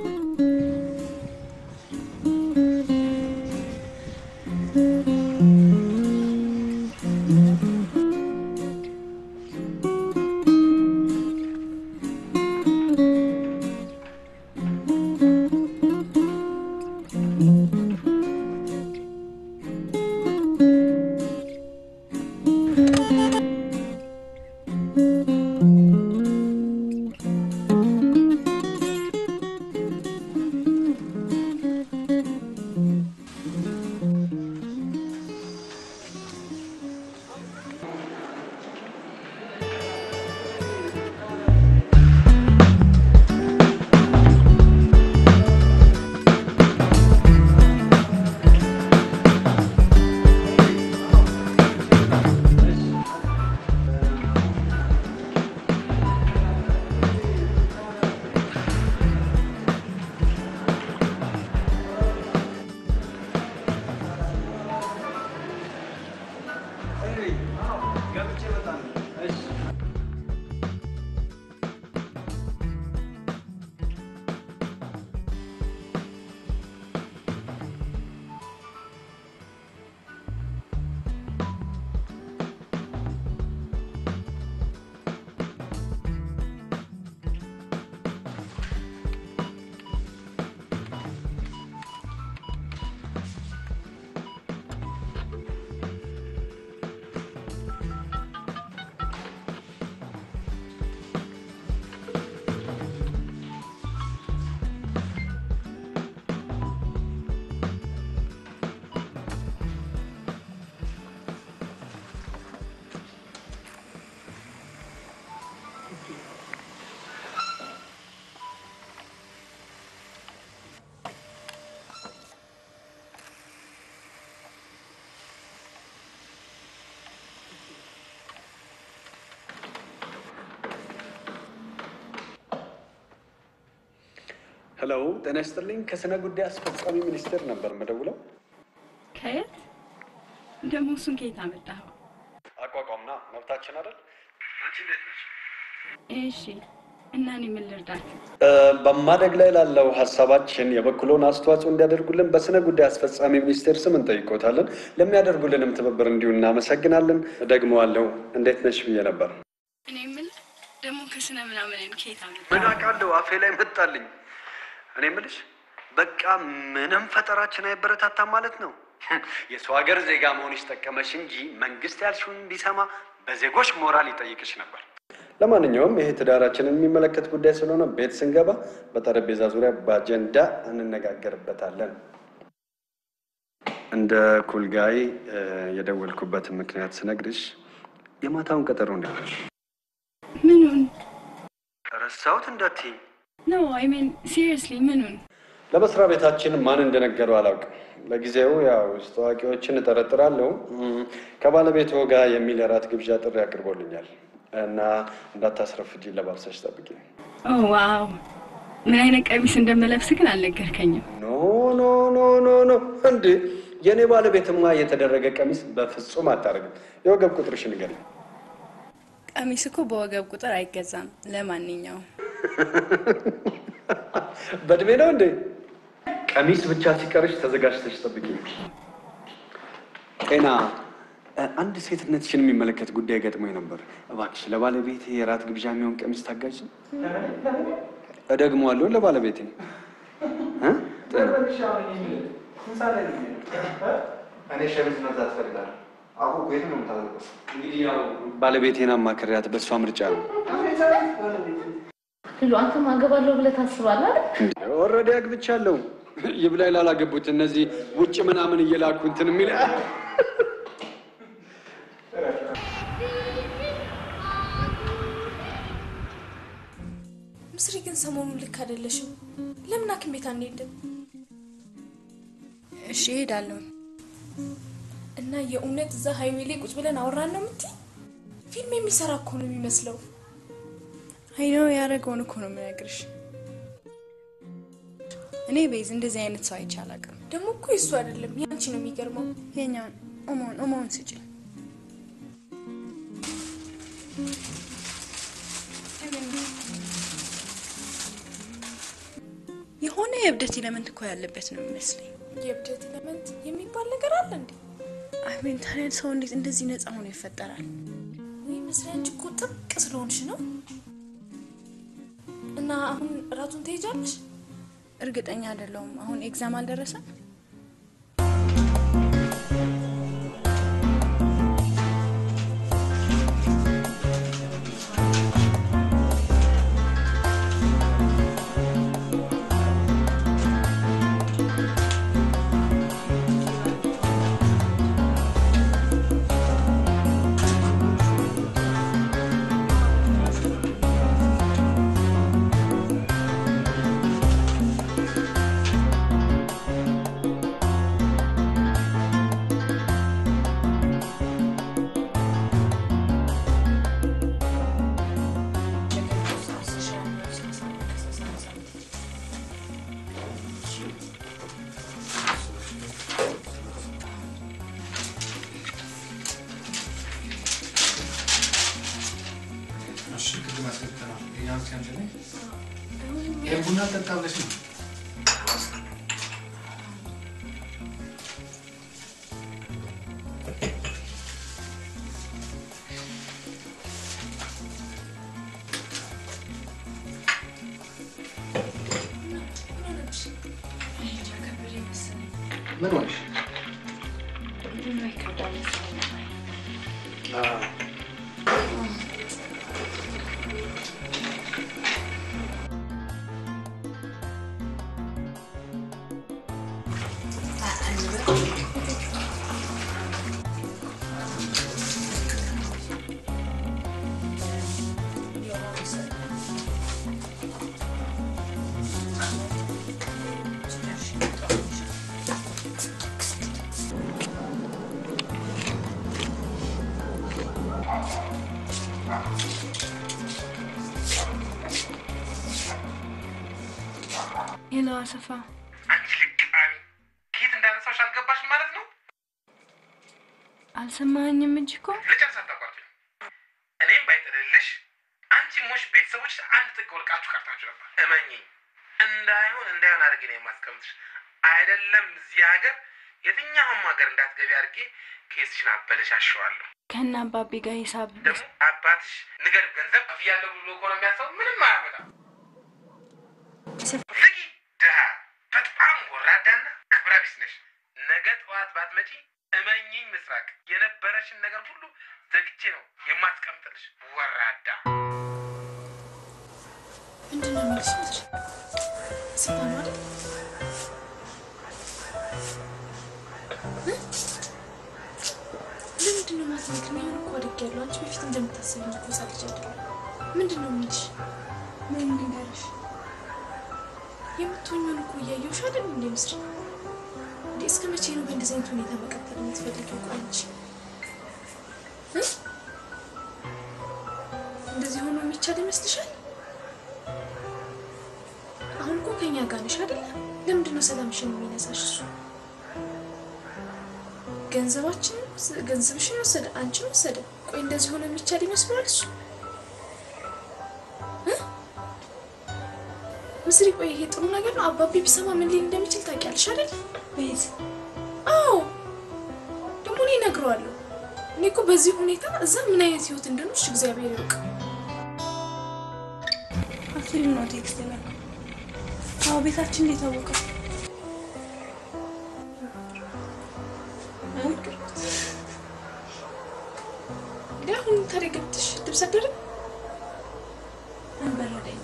ሄሎ ጤና ይስጥልኝ። ከስነ ጉዳይ አስፈጻሚ ሚኒስቴር ነበር መደውለው። ከየት ደግሞ እሱን ከየት አመጣኸው? አቋቋምና መብታችን አይደል? አንቺ እንዴት ነሽ? እሺ እና እኔ ምን ልርዳችሁ? በማደግ ላይ ላለው ሀሳባችን የበኩሎን አስተዋጽኦ እንዲያደርጉልን በስነ ጉዳይ አስፈጻሚ ሚኒስቴር ስም እንጠይቆታለን። ለሚያደርጉልንም ትብብር እንዲሁ እናመሰግናለን። ደግመዋለሁ እንዴት ነሽ ብዬ ነበር። እኔ ምን ደግሞ ከስነ ምናምን ከየት አመጣኸው? ምን አውቃለሁ አፌ ላይ መጣልኝ። እኔ የምልሽ በቃ ምንም ፈጠራችን አይበረታታም ማለት ነው። የሰው ሀገር ዜጋ መሆንሽ ጠቀመሽ እንጂ መንግስት ያልሽውን ቢሰማ በዜጎች ሞራል ይጠይቅሽ ነበር። ለማንኛውም ይሄ ትዳራችንን የሚመለከት ጉዳይ ስለሆነ ቤት ስንገባ በጠረጴዛ ዙሪያ በአጀንዳ እንነጋገርበታለን። እንደ ኩልጋይ የደወልኩበት ምክንያት ስነግርሽ የማታውን ቀጠሮ እንዳለሽ ምኑን ረሳሁት እንዳትዪ። ኖ አይ ሚን ሲሪየስሊ ምኑን? ለመስሪያ ቤታችን ማን እንደነገረው አላውቅም። ለጊዜው ያው ታዋቂዎችን እጠረጥራለሁ። ከባለቤቱ ጋር የሚል እራት ግብዣ ጥሪ አቅርቦልኛል እና እንዳታስረፍጂ ለባብሰሽ ጠብቂ። ኦ ዋው ምን አይነት ቀሚስ እንደምለብስ ግን አልነገርከኝም። ኖ ኖ ኖ ኖ ኖ እንዴ የኔ ባለቤትማ የተደረገ ቀሚስ በፍጹም አታረግም። የወገብ ቁጥርሽ ንገሪኝ። ቀሚስ እኮ በወገብ ቁጥር አይገዛም። ለማንኛውም በእድሜ ነው እንዴ? ቀሚስ ብቻ ሲቀርሽ ተዘጋጅተሽ ጠብቂ። ጤና አንድ ሴትነትሽን የሚመለከት ጉዳይ ገጥሞኝ ነበር። እባክሽ ለባለቤቴ የራት ግብዣ የሚሆን ቀሚስ ታጋዥ። እደግመዋለሁ ለባለቤቴ እ እኔ ሸሚዝ መግዛት ፈልጋለሁ። አቡ ቤት ነው የምታደርገው? እንግዲህ ያው ባለቤቴን አማክሪያት በሷ ምርጫ ነው። ሁሉ አንተ ማገባለሁ ብለህ ታስባለህ አይደል? ኦልሬዲ አግብቻለሁ። ይብላኝ ላላገቡት እነዚህ ውጭ ምናምን እየላኩ እንትን የሚል ምስሪ ግን ሰሞኑን ልክ አይደለሽም። ለምን ሐኪም ቤት አንሄድም? እሺ እሄዳለሁ። እና የእውነት እዛ ሃይዌይ ላይ ቁጭ ብለን አወራን ነው የምትይ? ፊልም የሚሰራ እኮ ነው የሚመስለው። አይ ነው ያደረገውን እኮ ነው የምነግርሽ። እኔ ቤዝ እንደዚህ አይነት ሰው አይቼ አላውቅም። ደግሞ እኮ እሱ አይደለም ያንቺ ነው የሚገርመው። የኛን ኦሞን ኦሞን ስጪ። የሆነ የእብደት ኤሌመንት እኮ ያለበት ነው የሚመስለኝ። የእብደት ኤሌመንት የሚባል ነገር አለ እንዴ? አሜን። ታዲያ ሰው እንዴት እንደዚህ ነፃ ሆኖ ይፈጠራል? ወይ መስሪያ አንቺ እኮ ጥብቅ ስለሆንሽ ነው። እና አሁን ራቱን ትሄጃለሽ? እርግጠኛ አይደለሁም። አሁን ኤግዛም አልደረሰም። ቡና ጠጣብለሽ ነው? ምን ሆነሽ? ሄሎ አሰፋ፣ አንቺ ልቃሚ ከየት እንዳነሳሽ አልገባሽም ማለት ነው? አልሰማኸኝም እንጂ እኮ ልጨርስ አታቋርጪኝ። እኔም ባይጥልልሽ አንቺ ሞሽ ቤተሰቦች አንድ ጥግ ወልቃችሁ ቀርታችሁ ነበር። እመኚኝ፣ እንዳይሆን እንዳይሆን አድርጌ ነው የማስቀምጥሽ። አይደለም እዚህ ሀገር የትኛውም ሀገር እንዳትገቢ አድርጌ ኬስሽን አበለሻሸዋለሁ። ከእነ አባቤ ጋር ሂሳብ ደግሞ አባትሽ ንገር ገንዘብ ከፍያለሁ ብሎ እኮ ነው የሚያስበው። ምንም አያመጣም። ዝጊ ድሃ፣ በጣም ወራዳና ክብረ ቢስ ነሽ። ነገ ጠዋት ባትመጪ እመኚኝ ምስራቅ የነበረሽን ነገር ሁሉ ዘግቼ ነው የማስቀምጥልሽ። ወራዳ ምንድን ነው የሚልሽ? ስማ ማለት ለምንድን ነው ማትነግሪኝ? እኔ እኮ አድጌያለሁ። አንቺ በፊት እንደምታስቢኝ እኮ ሳልጅ አይደለም። ምንድን ነው የሚልሽ? ምን ንገርሽ? የምትሆኚውን እኮ እያየሁሽ አይደል እንዴ ምስሪ? እንዴ እስከ መቼ ነው በእንደዚህ አይነት ሁኔታ መቀጠል የምትፈልጊው? ቆይ አንቺ እንደዚህ ሆኖ የሚቻል ይመስልሻል? አሁን እኮ ከኛ ጋር ነሽ አይደል? ለምንድን ነው ሰላምሽን የሚነሳሽ እሱ? ገንዘባችን ገንዘብሽን ወሰደ፣ አንቺን ወሰደ። ቆይ እንደዚህ ሆኖ የሚቻል ይመስላል እሱ? ምስሪ ቆይ ይሄ ጥሩ ነገር ነው። አባቢ ቢሰማ ምን ሊል እንደሚችል ታውቂያለሽ አይደል? ቤዝ አዎ፣ ደግሞ እኔ እነግረዋለሁ። እኔ እኮ በዚህ ሁኔታ እዛ ምን አይነት ህይወት እንደኖርሽ እግዚአብሔር ያውቅ። አትሪ ነው ቴክስት ነው። አዎ ቤታችን እንዴት አወቀ? አሁን ታዲያ ገብተሽ ልብስ አደረግ አንበረደኝ።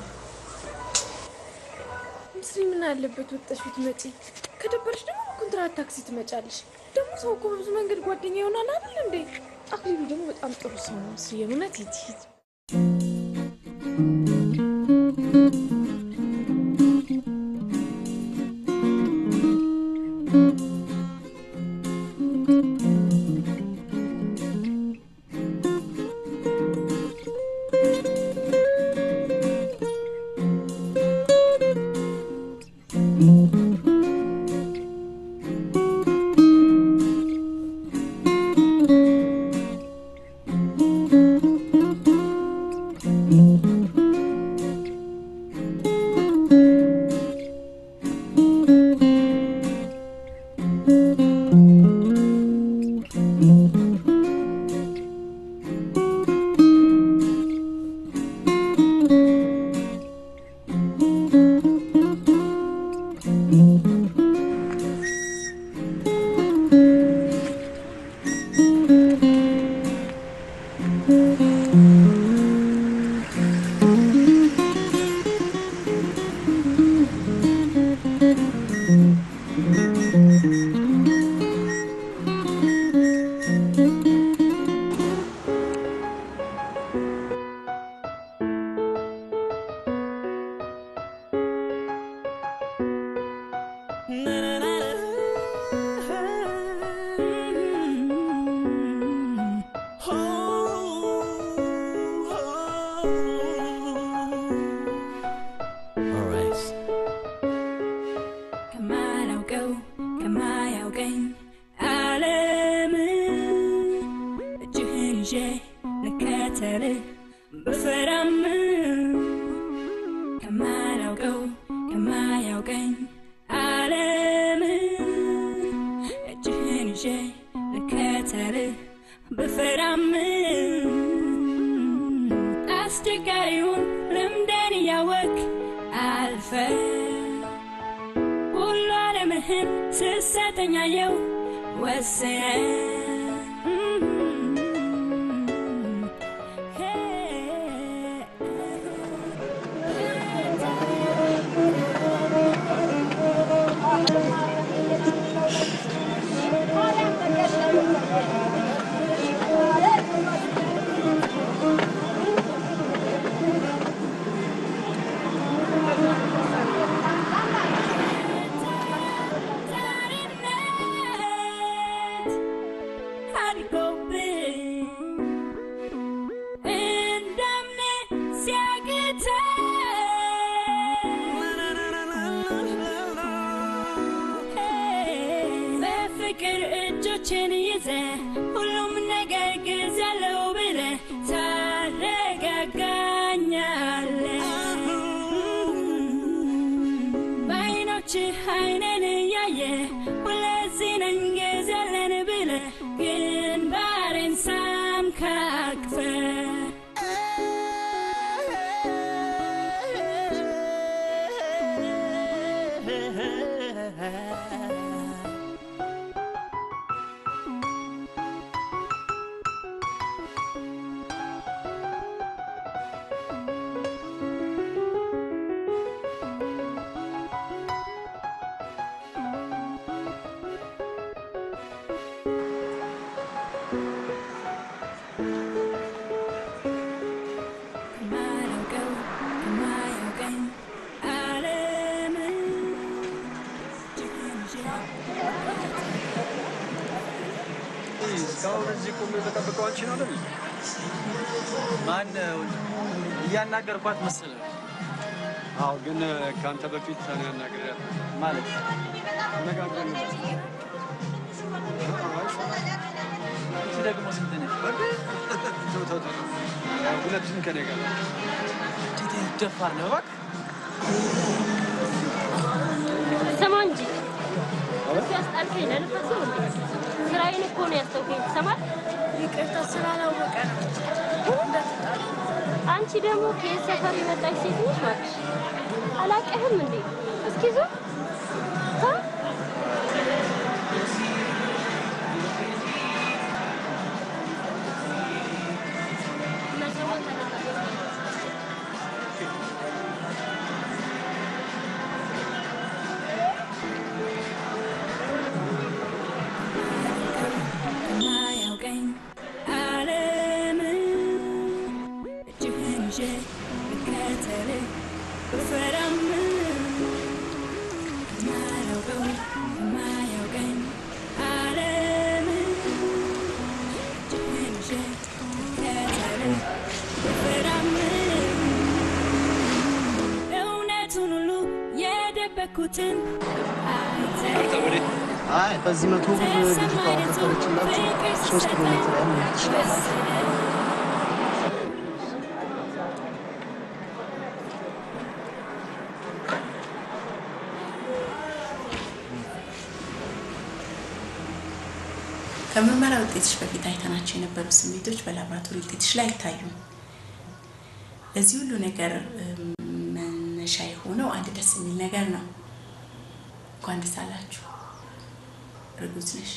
ምስሪ ምን አለበት ወጥተሽ ብትመጪ? ከደበረሽ ደግሞ ኮንትራት ታክሲ ትመጫለሽ። ደግሞ ሰው እኮ በብዙ መንገድ ጓደኛ ይሆናል አይደል እንዴ? አክሊሉ ደግሞ በጣም ጥሩ ሰው ነው። ምስሪ የእውነት ሂጂ ሂጂ። ያናገርኳት መሰለህ? አዎ፣ ግን ካንተ በፊት እኔ ያናገርኩት ማለት ነጋግረን ነው። አንቺ ደግሞ ስንት ነሽ? ተው ተው ተው፣ ሁለቱም ከኔ ጋር እንዴት ደፋር ነው እባክህ። ስማ እንጂ ሲያስጣልከኝ ለልፈሰው እንዴ? ስራዬን እኮ ነው ያስተውከኝ። ትሰማል? ይቅርታ ስላላወቀ ነው። አንቺ ደግሞ ከየት ሰፈር የመጣች ሴት ነሽ? እባክሽ አላውቅህም እንዴ? እስኪ ዞር ታ አይ በዚህ መቶ ብር ልጅቷ ከፈለችላችሁ ሶስት ኪሎ ሜትር ያህል ይችላል። ከምርመራ ውጤትሽ በፊት አይተናቸው የነበሩ ስሜቶች በላብራቶሪ ውጤትሽ ላይ አይታዩም። ለዚህ ሁሉ ነገር መነሻ የሆነው አንድ ደስ የሚል ነገር ነው። እንኳን ደስ አላችሁ። እርጉዝ ነሽ።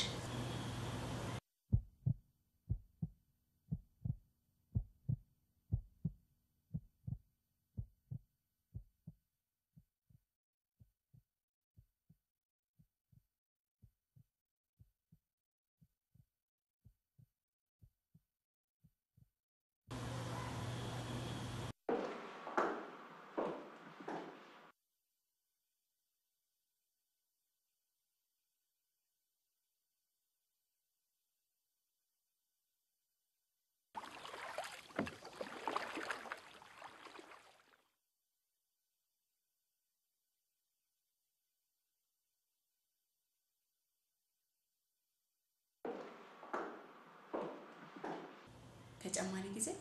ተጨማሪ ጊዜ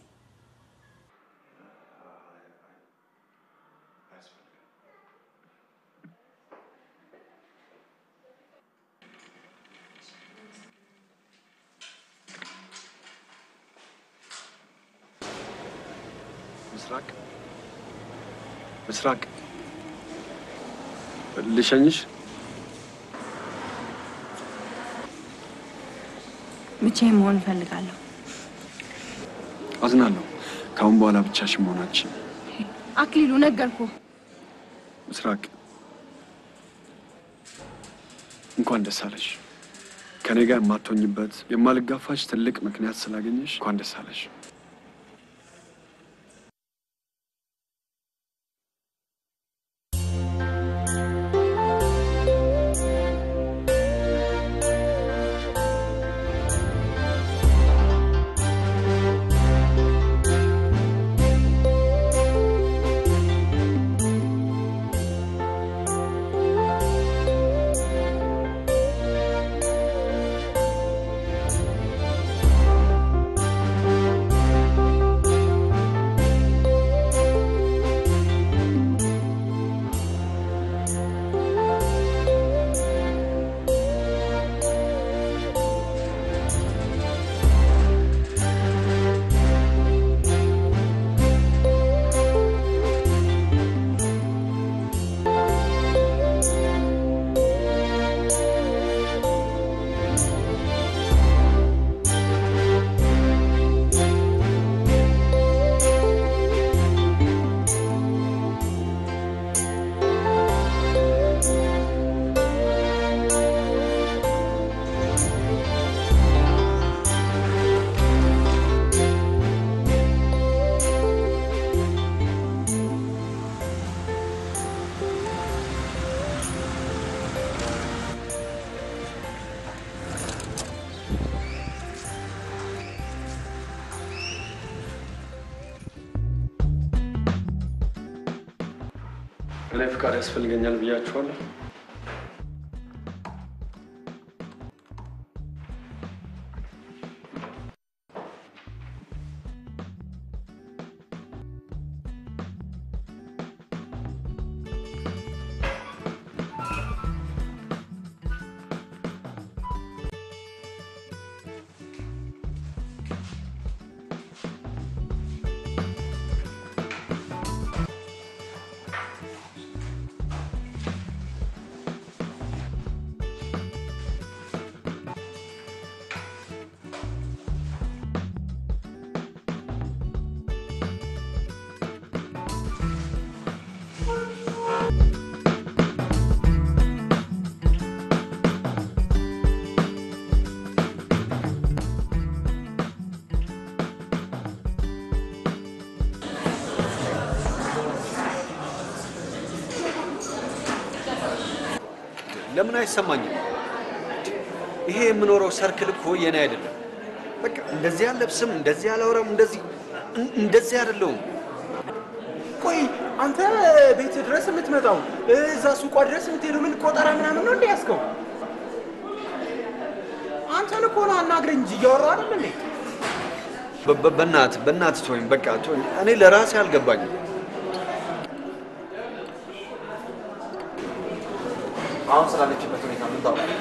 ምስራቅ ምስራቅ ልሸኝሽ ብቻዬን መሆን እፈልጋለሁ። አዝናለሁ። ካሁን በኋላ ብቻሽን መሆናችን። አክሊሉ ነገርኩህ። ምስራቅ እንኳን ደስ አለሽ። ከኔ ጋር የማትሆኝበት የማልጋፋሽ ትልቅ ምክንያት ስላገኘሽ እንኳን ደስ አለሽ። እኔ ፍቃድ ያስፈልገኛል ብያችኋለሁ። ለምን አይሰማኝም? ይሄ የምኖረው ሰርክል እኮ የኔ አይደለም። በቃ እንደዚህ አለብስም፣ እንደዚህ አላወራም፣ እንደዚህ እንደዚህ አይደለሁም። ቆይ አንተ ቤት ድረስ የምትመጣው እዛ ሱቋ ድረስ የምትሄደው ምን ቆጠራ ምናምን ነው እንዴ ያስከው? አንተን እኮ ነው አናግረኝ እንጂ እያወራሁ አይደል እንዴ? በእናት በእናት ተወኝ፣ በቃ ተወኝ። እኔ ለራሴ አልገባኝም። አሁን ስላለችበት ሁኔታ ምን ታውቃለህ?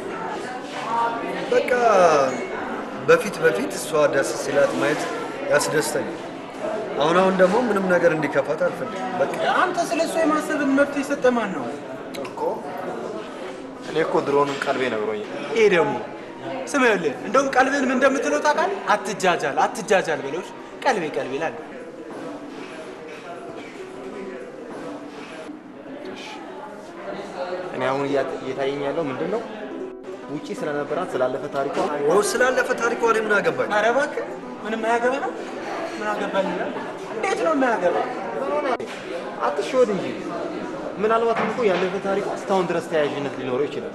በቃ በፊት በፊት እሷ ደስ ሲላት ማየት ያስደስተኛል። አሁን አሁን ደግሞ ምንም ነገር እንዲከፋት አልፈልግም። በቃ አንተ ስለሱ የማሰብን መብት የሰጠ ማን ነው እኮ? እኔ እኮ ድሮንም ቀልቤ ነግሮኛል። ይሄ ደግሞ ስማይልህ፣ እንደውም ቀልብን ምን እንደምትለው ታውቃለህ? አትጃጃል አትጃጃል በለውሽ። ቀልቤ ቀልቤ ይላል። እኔ አሁን እየታየኝ ያለው ምንድነው? ውጪ ስለነበራት ስላለፈ ታሪኳ ኦ ስላለፈ ታሪኳ እኔ ምን አገባኝ? ኧረ እባክህ ምንም አያገባ ነው። ምን አገባኝ? እንዴት ነው የማያገባ? አትሾድ እንጂ ምናልባት እኮ ያለፈ ታሪኳ እስካሁን ድረስ ተያያዥነት ሊኖረው ይችላል።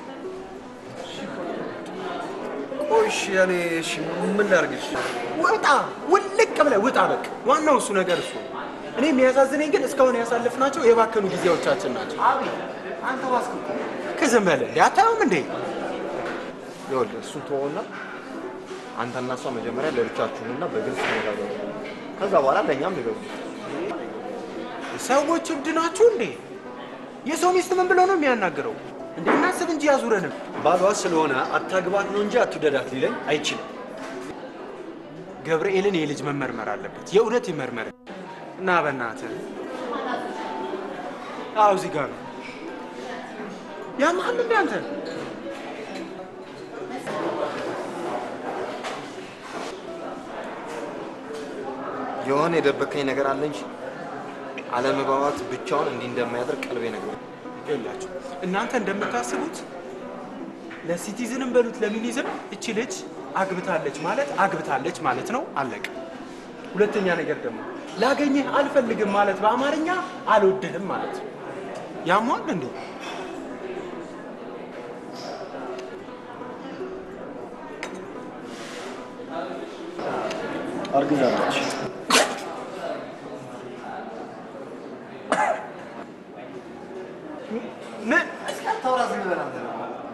ቆይሽ ያኔ እሺ ምን ላድርግሽ? ውጣ፣ ውልቅ ብለህ ውጣ። በቃ ዋናው እሱ ነገር እሱ። እኔ የሚያሳዝነኝ ግን እስካሁን ያሳለፍናቸው የባከኑ ጊዜዎቻችን ናቸው። አቤት አንተ ዋስክ እኮ ከዝም በለ አታየውም እንዴ? ይኸውልህ እሱን ተወውና አንተና እሷ መጀመሪያ ለብቻችሁና በግልጽ ተነጋገሩ። ከዛ በኋላ ለኛም ንገሩ። ሰዎች እብድ ናችሁ እንዴ? የሰው ሚስት ምን ብለው ነው የሚያናገረው? እንዴ እናስብ እንጂ ያዙረንም። ባሏ ስለሆነ አታግባት ነው እንጂ አትውደዳት ሊለኝ አይችልም። ገብርኤልን የልጅ መመርመር አለበት። የእውነት ይመርመር እና በእናትህ አው እዚህ ጋር ነው ያማል እንዴ አንተ? የሆነ የደበከኝ ነገር አለ እንጂ አለመግባባት ብቻውን እንዲህ እንደማያደርግ ቀልቤ ነገር ይላችሁ። እናንተ እንደምታስቡት ለሲቲዝንም በሉት ለሚኒዝም እቺ ልጅ አግብታለች ማለት አግብታለች ማለት ነው፣ አለቀ። ሁለተኛ ነገር ደግሞ ላገኘህ አልፈልግም ማለት በአማርኛ አልወድህም ማለት ነው። ያሟል እንዴ? አርግዛለች። ምን ታውራ ዝም ብለህ አንተ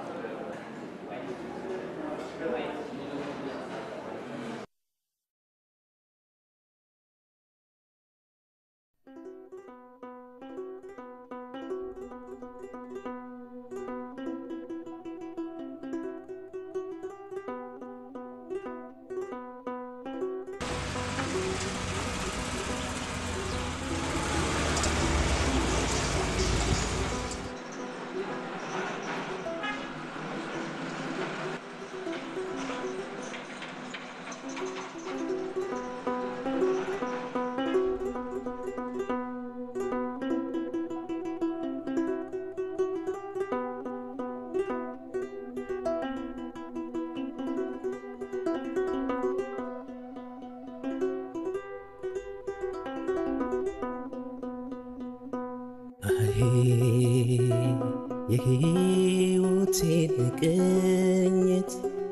የህይወቴን ቅኝት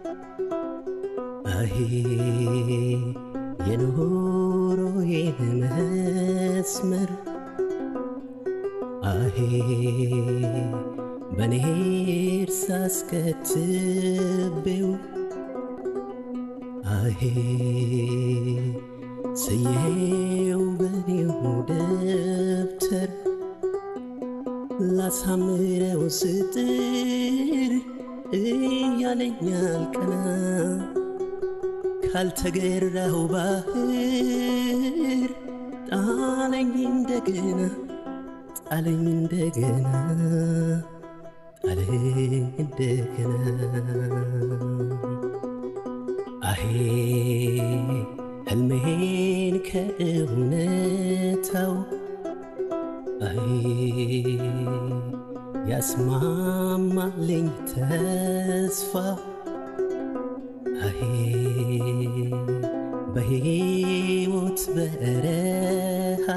አሄ የኑሮዬን መስመር አሄ በኔ እርሳስ ከትቤው አሄ ስዬው በኔው ደብተር ላሳምረው ስጥር እያለኛል ቀና ካልተገራው ባህር ጣለኝ እንደገና ጣለኝ እንደገና ጣለኝ እንደገና አሄ ህልሜን ከእውነታው አይ ያስማማልኝ ተስፋ አይ በሕይወት በረሃ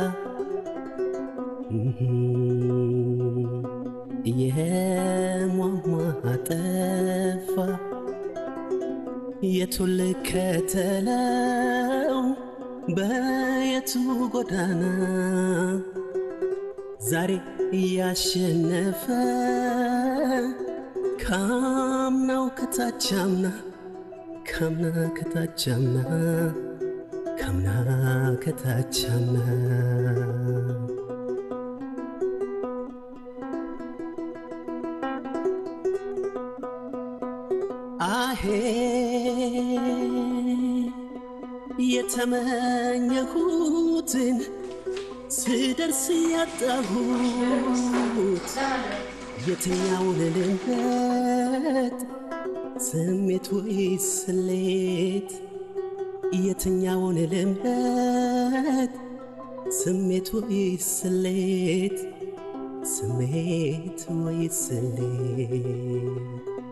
የሟሟ ጠፋ የቱን ልከተለው በየቱ ጎዳና ዛሬ ያሸነፈ ካምናው ከታቻምና ካምና ከታቻምና ካምና ከታቻምና አሄ የተመኘሁትን ስደርስ ያጣሁት የትኛውን ልምረጥ ስሜት ወይስ ስሌት የትኛውን ልምረጥ ስሜት ወይስ ስሌት ስሜት ወይስ ስሌት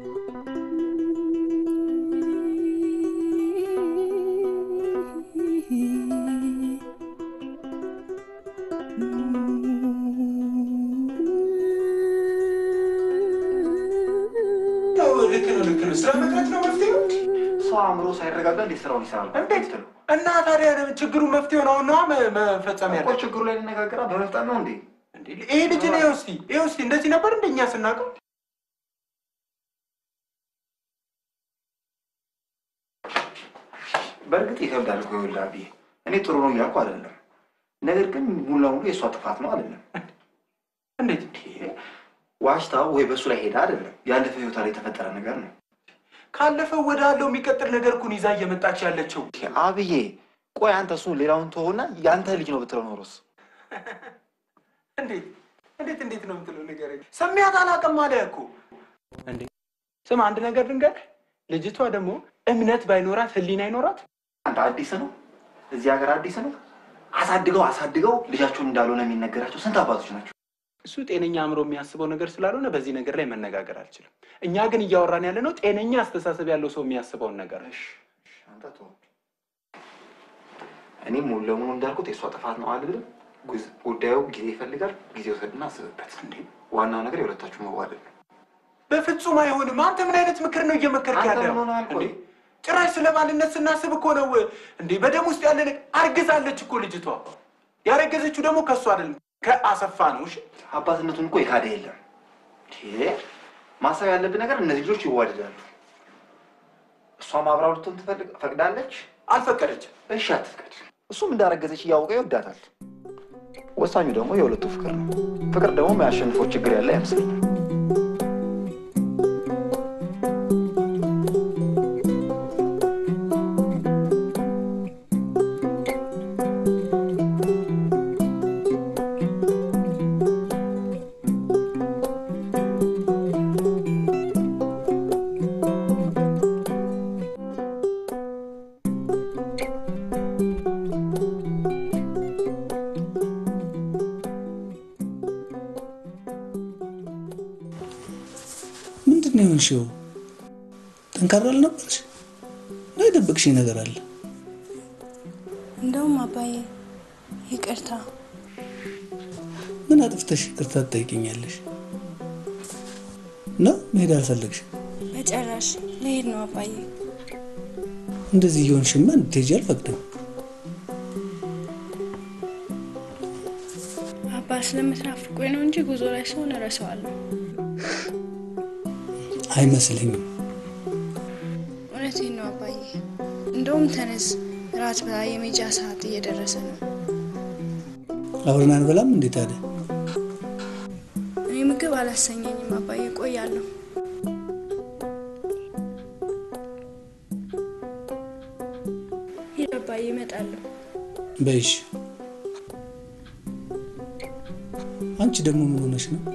አእምሮ ሳይረጋጋ እንዴት ስራውን ይሰራል? እንዴት ነው? እና ታዲያ ችግሩ መፍትሄው ነው ነው መፈጸም ያለው እኮ ችግሩ ላይ ልነጋገራ በመፍጠን ነው እንዴ? እንዴ ይሄ ልጅ ነው እስቲ ይሄ እስቲ እንደዚህ ነበር እንደኛ ስናቀው በእርግጥ ይከብዳል እኮ ይውላቢ እኔ ጥሩ ነው እያልኩ አይደለም ነገር ግን ሙሉ ለሙሉ የሷ ጥፋት ነው አይደለም እንዴት ዋሽታው ወይ በሱ ላይ ሄዳ አይደለም ያለፈ ህይወት ላይ የተፈጠረ ነገር ነው ካለፈው ወዳለው የሚቀጥል ነገር ኩን ይዛ እየመጣች ያለችው አብዬ ቆይ አንተ እሱ ሌላውን ተሆና ያንተ ልጅ ነው ብትለው ኖሮስ እንዴት እንዴት እንዴት ነው የምትለው ነገር ሰሚያት አላቀም ማለት እኮ እንዴ ስም አንድ ነገር ድንገር ልጅቷ ደግሞ እምነት ባይኖራት ህሊና አይኖራት አንተ አዲስ ነው እዚህ ሀገር አዲስ ነው አሳድገው አሳድገው ልጃቸውን እንዳልሆነ የሚነገራቸው ስንት አባቶች ናቸው እሱ ጤነኛ አምሮ የሚያስበው ነገር ስላልሆነ በዚህ ነገር ላይ መነጋገር አልችልም እኛ ግን እያወራን ያለ ነው ጤነኛ አስተሳሰብ ያለው ሰው የሚያስበው ነገር እሺ አንተ ተው እኔ ሙሉ ለሙሉ እንዳልኩት የሷ ጥፋት ነው አይደል ጉዳዩ ጊዜ ይፈልጋል ጊዜ ወሰድና አስብበት እንዴ ዋናው ነገር የሁለታችሁ መዋደድ ነው በፍጹም አይሆንም አንተ ምን አይነት ምክር ነው እየመከርክ ያለው እንዴ ጭራሽ ስለማንነት ስናስብ እኮ ነው እንዴ በደም ውስጥ ያለ አርግዛለች እኮ ልጅቷ ያረገዘችው ደግሞ ከሷ አይደለም ከአሰፋ ነው እሺ አባትነቱን እኮ ይካደ የለም እሺ ማሳብ ያለብን ነገር እነዚህ ልጆች ይዋደዳሉ እሷ ማብራሩትን ትፈልግ ፈቅዳለች አልፈቀደችም እሺ አትፍቀድ እሱም እንዳረገዘች ያውቀ ይወዳታል ወሳኙ ደግሞ የሁለቱ ፍቅር ነው ፍቅር ደግሞ ማያሸንፈው ችግር ያለ አይመስልም شو تنكرر النبرش لا يدبك شي ነገር አለ እንደውም አባዬ ይቅርታ ምን አጥፍተሽ ይቅርታ ትጠይቂኛለሽ ነው መሄድ አልፈልግሽ በጨራሽ ልሄድ ነው አባዬ እንደዚህ ይሆንሽማ እንድትሄጂ አልፈቅድም አባ ስለምትናፍቁኝ ነው እንጂ ጉዞ ላይ ሰው እረሳዋለሁ አይመስልኝም እውነቴን ነው አባዬ እንደውም ተነስ ራት ብላ የሜጃ ሰዓት እየደረሰ ነው አብረን አንበላም እንዴ ታዲያ እኔ ምግብ አላሰኘኝም አባዬ ቆያለሁ አባዬ እመጣለሁ በይሽ አንቺ ደግሞ ምን ሆነሽ ነው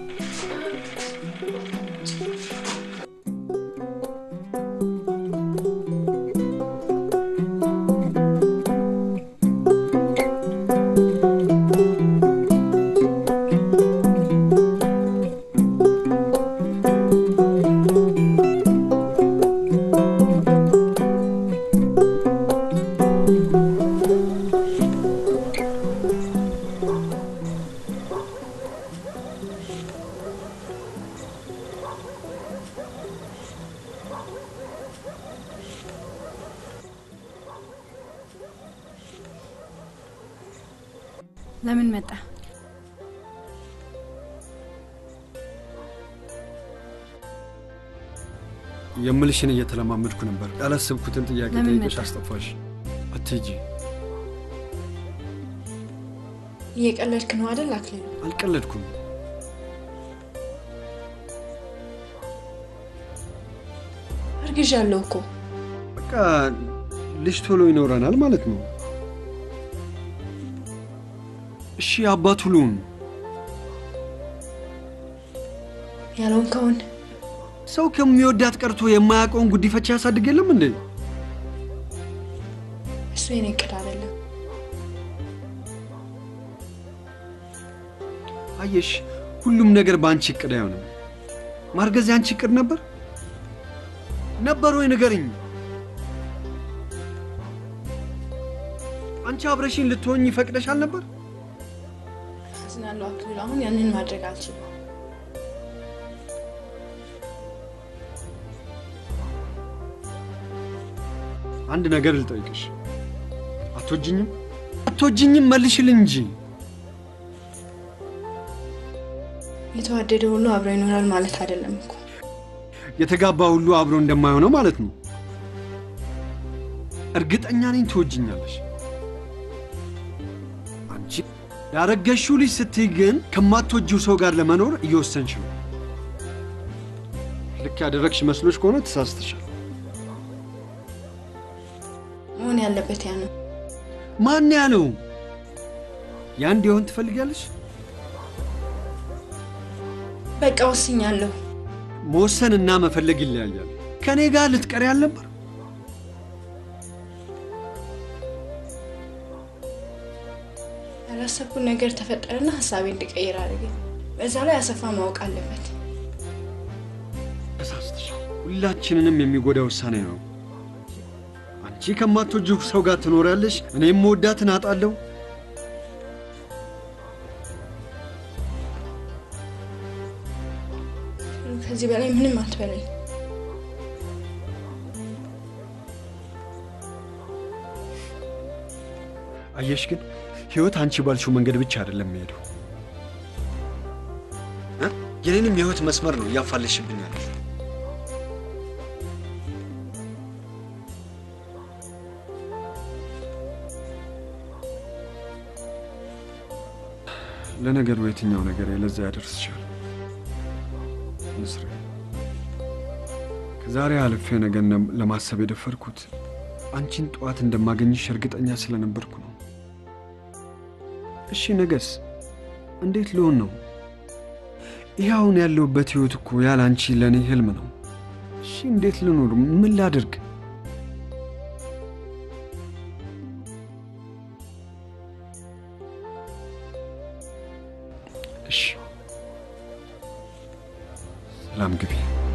ለምን መጣ የምልሽን እየተለማመድኩ ነበር ያላሰብኩትን ጥያቄ ጠይቀሽ አስጠፋሽ አትጂ እየቀለድክ ነው አይደል አክሊሉ አልቀለድኩም አርግዣለሁ እኮ በቃ ልጅ ቶሎ ይኖረናል ማለት ነው እሺ አባቱ ሉን ያለውን ከሆነ ሰው ከሚወዳት ቀርቶ የማያውቀውን ጉዲፈቻ ያሳድግ የለም እንዴ እሱ የኔ ቅድ አይደለም አየሽ ሁሉም ነገር ባንቺ ቅድ አይሆንም ማርገዝ ያንቺ ቅድ ነበር ነበር ወይ ንገሪኝ አንቺ አብረሽኝ ልትሆኚ ፈቅደሻል ነበር አዝናለሁ አክሊሉ አሁን ያንን ማድረግ አልችልም አንድ ነገር ልጠይቅሽ አትወጂኝም አትወጂኝም መልሽልኝ እንጂ የተዋደደ ሁሉ አብሮ ይኖራል ማለት አይደለም እኮ የተጋባ ሁሉ አብሮ እንደማይሆነው ማለት ነው እርግጠኛ ነኝ ትወጂኛለሽ። አንቺ ያረገሽው ልጅ ስትይ ግን ከማትወጂው ሰው ጋር ለመኖር እየወሰንሽ ነው። ልክ ያደረግሽ መስሎሽ ከሆነ ተሳስተሻል። መሆን ያለበት ያ ነው። ማን ያለው? ያ እንዲሆን ትፈልጊያለሽ? በቃ ወስኛለሁ። መወሰንና መፈለግ ይለያያል። ከኔ ጋር ልትቀሪ አልነበር? ያላሰብኩት ነገር ተፈጠረና ሐሳቤን እንድቀይር አደረገኝ። በዛ ላይ አሰፋ ማወቅ አለበት። ተሳስተሻል። ሁላችንንም የሚጎዳ ውሳኔ ነው። አንቺ ከማትወጂው ሰው ጋር ትኖሪያለሽ፣ እኔም መወዳትን አጣለሁ። ከዚህ በላይ ምንም አትበለኝ። አየሽ ግን ህይወት አንቺ ባልሽው መንገድ ብቻ አይደለም የሚሄደው። እ የኔንም የህይወት መስመር ነው እያፋለሽብኝ ያለሽ። ለነገሩ የትኛው ነገር ለዛ ያደርስሻል? ንስር ከዛሬ አልፌ ነገር ለማሰብ የደፈርኩት አንቺን ጠዋት እንደማገኝሽ እርግጠኛ ስለነበርኩ ነው። እሺ ነገስ እንዴት ልሆን ነው? ይሄውን ያለውበት ህይወት እኮ ያለ አንቺ ለኔ ህልም ነው። እሺ እንዴት ልኖር? ምን ላድርግ? እሺ ሰላም ግቢ።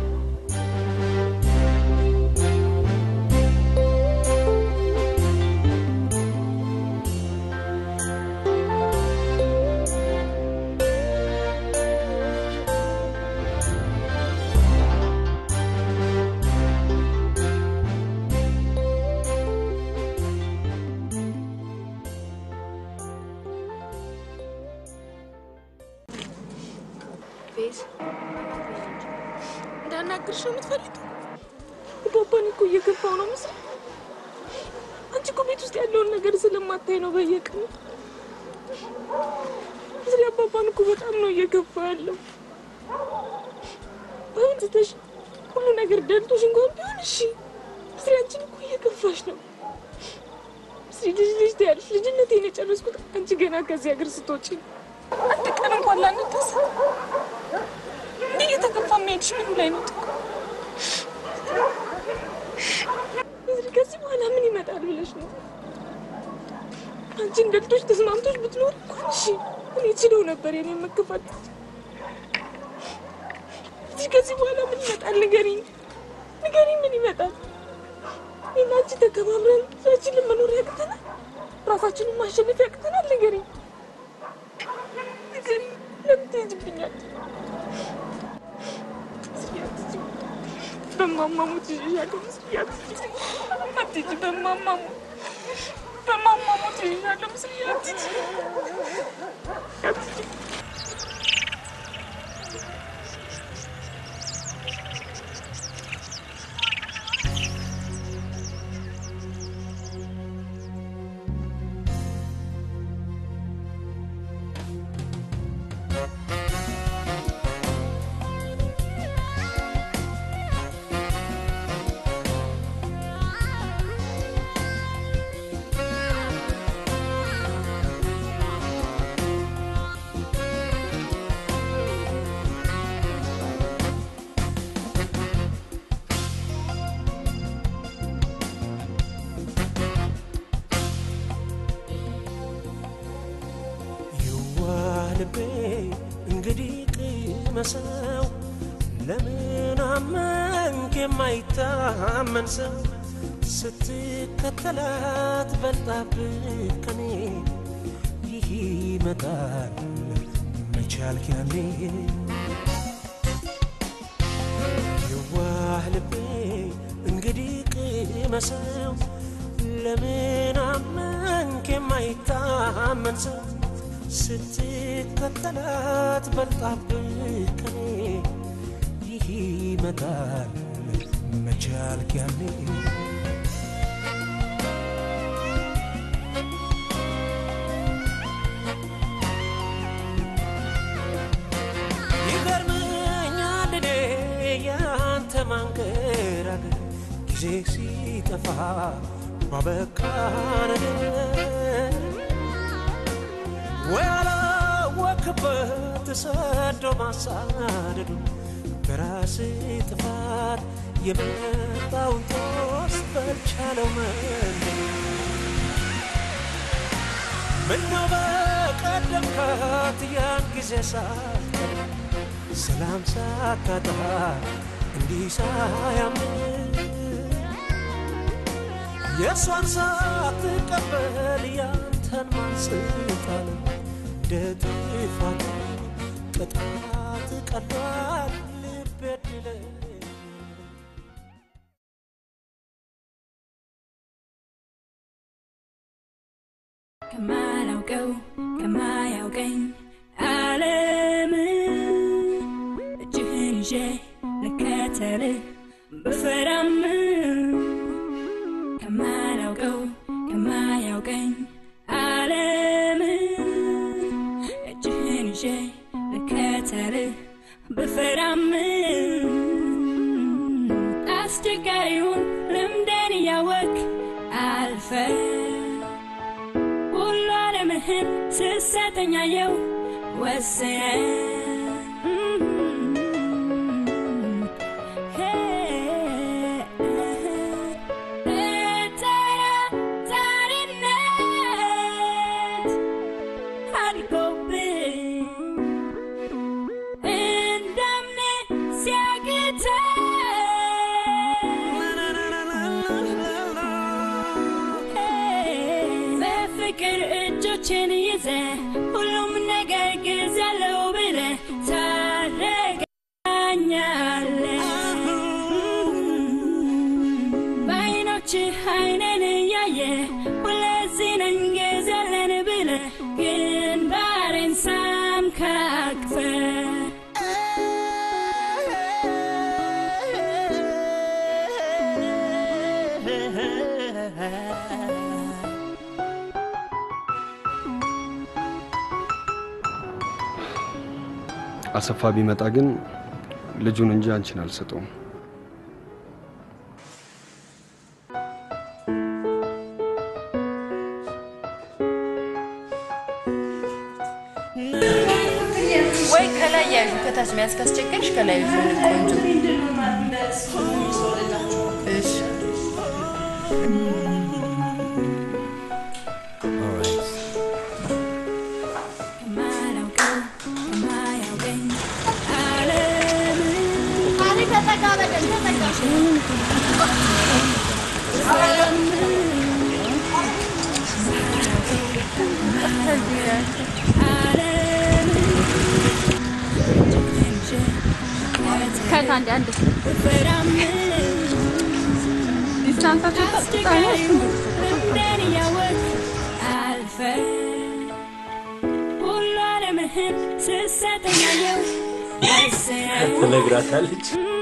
እንዳናግርሽ ነው የምትፈልጊው? ባባን እኮ እየገፋው ነው ምስል። አንቺ እኮ ቤት ውስጥ ያለውን ነገር ስለማታይ ነው በየቀኑ። ምስል ባባን እኮ በጣም ነው እየገፋ ያለው። በምን ትተሽ ሁሉ ነገር ደልቶሽ እንኳን ቢሆን እሺ። ምስል አንቺን እኮ እየገፋሽ ነው። ምስል ልጅ ልጅ ትያለሽ። ልጅነቴን የጨረስኩት አንቺ ገና ከዚህ ሀገር ስትወጪ አንድ ቀን እንኳን ላንተሳሰብ እንዴ የተከፋ የሚሄድሽ ምን ላይ ነው? እዚህ ከዚህ በኋላ ምን ይመጣል ብለሽ ነው? አንቺ እንደልቶሽ ተስማምቶሽ ብትኖር እንኳን እሺ እኔ እችለው ነበር የኔ መከፋት። እዚህ ከዚህ በኋላ ምን ይመጣል? ንገሪኝ ንገሪኝ፣ ምን ይመጣል? እኔና አንቺ ተከባብረን ብቻችንን መኖር ያቅተናል? ራሳችንን ማሸነፍ ያቅተናል? ንገሪኝ ንገሪኝ፣ ለምን ትሄጂብኛለሽ? በማማሙ ትይዣለሁ ምስልያት አትጂ በማማሙ በማማሙ ትይዣለሁ ምስልያት አትጂ ሰው ለምን አመንክ የማይታመን ሰው ስትከተላት በልጣብህ ከኔ ይህ ይመጣል መቻልክ ያኔ የዋህ ልቤ እንግዲህ ቅመሰው ለምን አመንክ የማይታመን ሰው ስትከተላት በልጣብህ ከኔ ይህ ይመጣል መቻልክ ያኔ ጊዜ ሲጠፋ ባበቃ ነገር ወይ አላወቅበት ተሰዶ ማሳደዱ በራስ ጥፋት የመጣውን ጦስ በቻለው መንገድ ምነው በቀደምካት ያን ጊዜ ሳትቀር ሰላም ሳታጣ እንዲህ ሳያምን የእሷን ሳትቀበል ያንተን ማንስጣል እንደ ጥፋት ቅጣት ቀሏል ልቤ ድለኝ ከማላውቀው ከማያውቀኝ ዓለም እጅህን ይዤ ልከተልህ ብፈራም ከማላውቀው ከማያውቀኝ ዓለም እጅህን ይዤ ልከተልህ ብፈራም አስቸጋሪውን ልምደን እያወቅ አልፈ ሁሉ ዓለምህን ስሰጠኛየው ወስነ እጆችን ይዘ ሁሉም ነገር ጊዜ ያለው ብለ ታረጋኛለ በዓይኖችህ ዓይኔን እያየ ሁለዚህ ነን ጊዜ ያለን ብለ ግንባሬን ሳምካቅፈ አሰፋ ቢመጣ ግን ልጁን እንጂ አንቺን አልሰጠውም። ወይ ከላይ ያዩ ከታች የሚያስከስቸግርሽ ከላይ ያዩ ቆንጆ እሺ ከታ አንድ አንድ ዲስታንሳቸው ተጣጣለ አልፈ ሁሉ ዓለምህን ስሰጠኛየው ትነግራታለች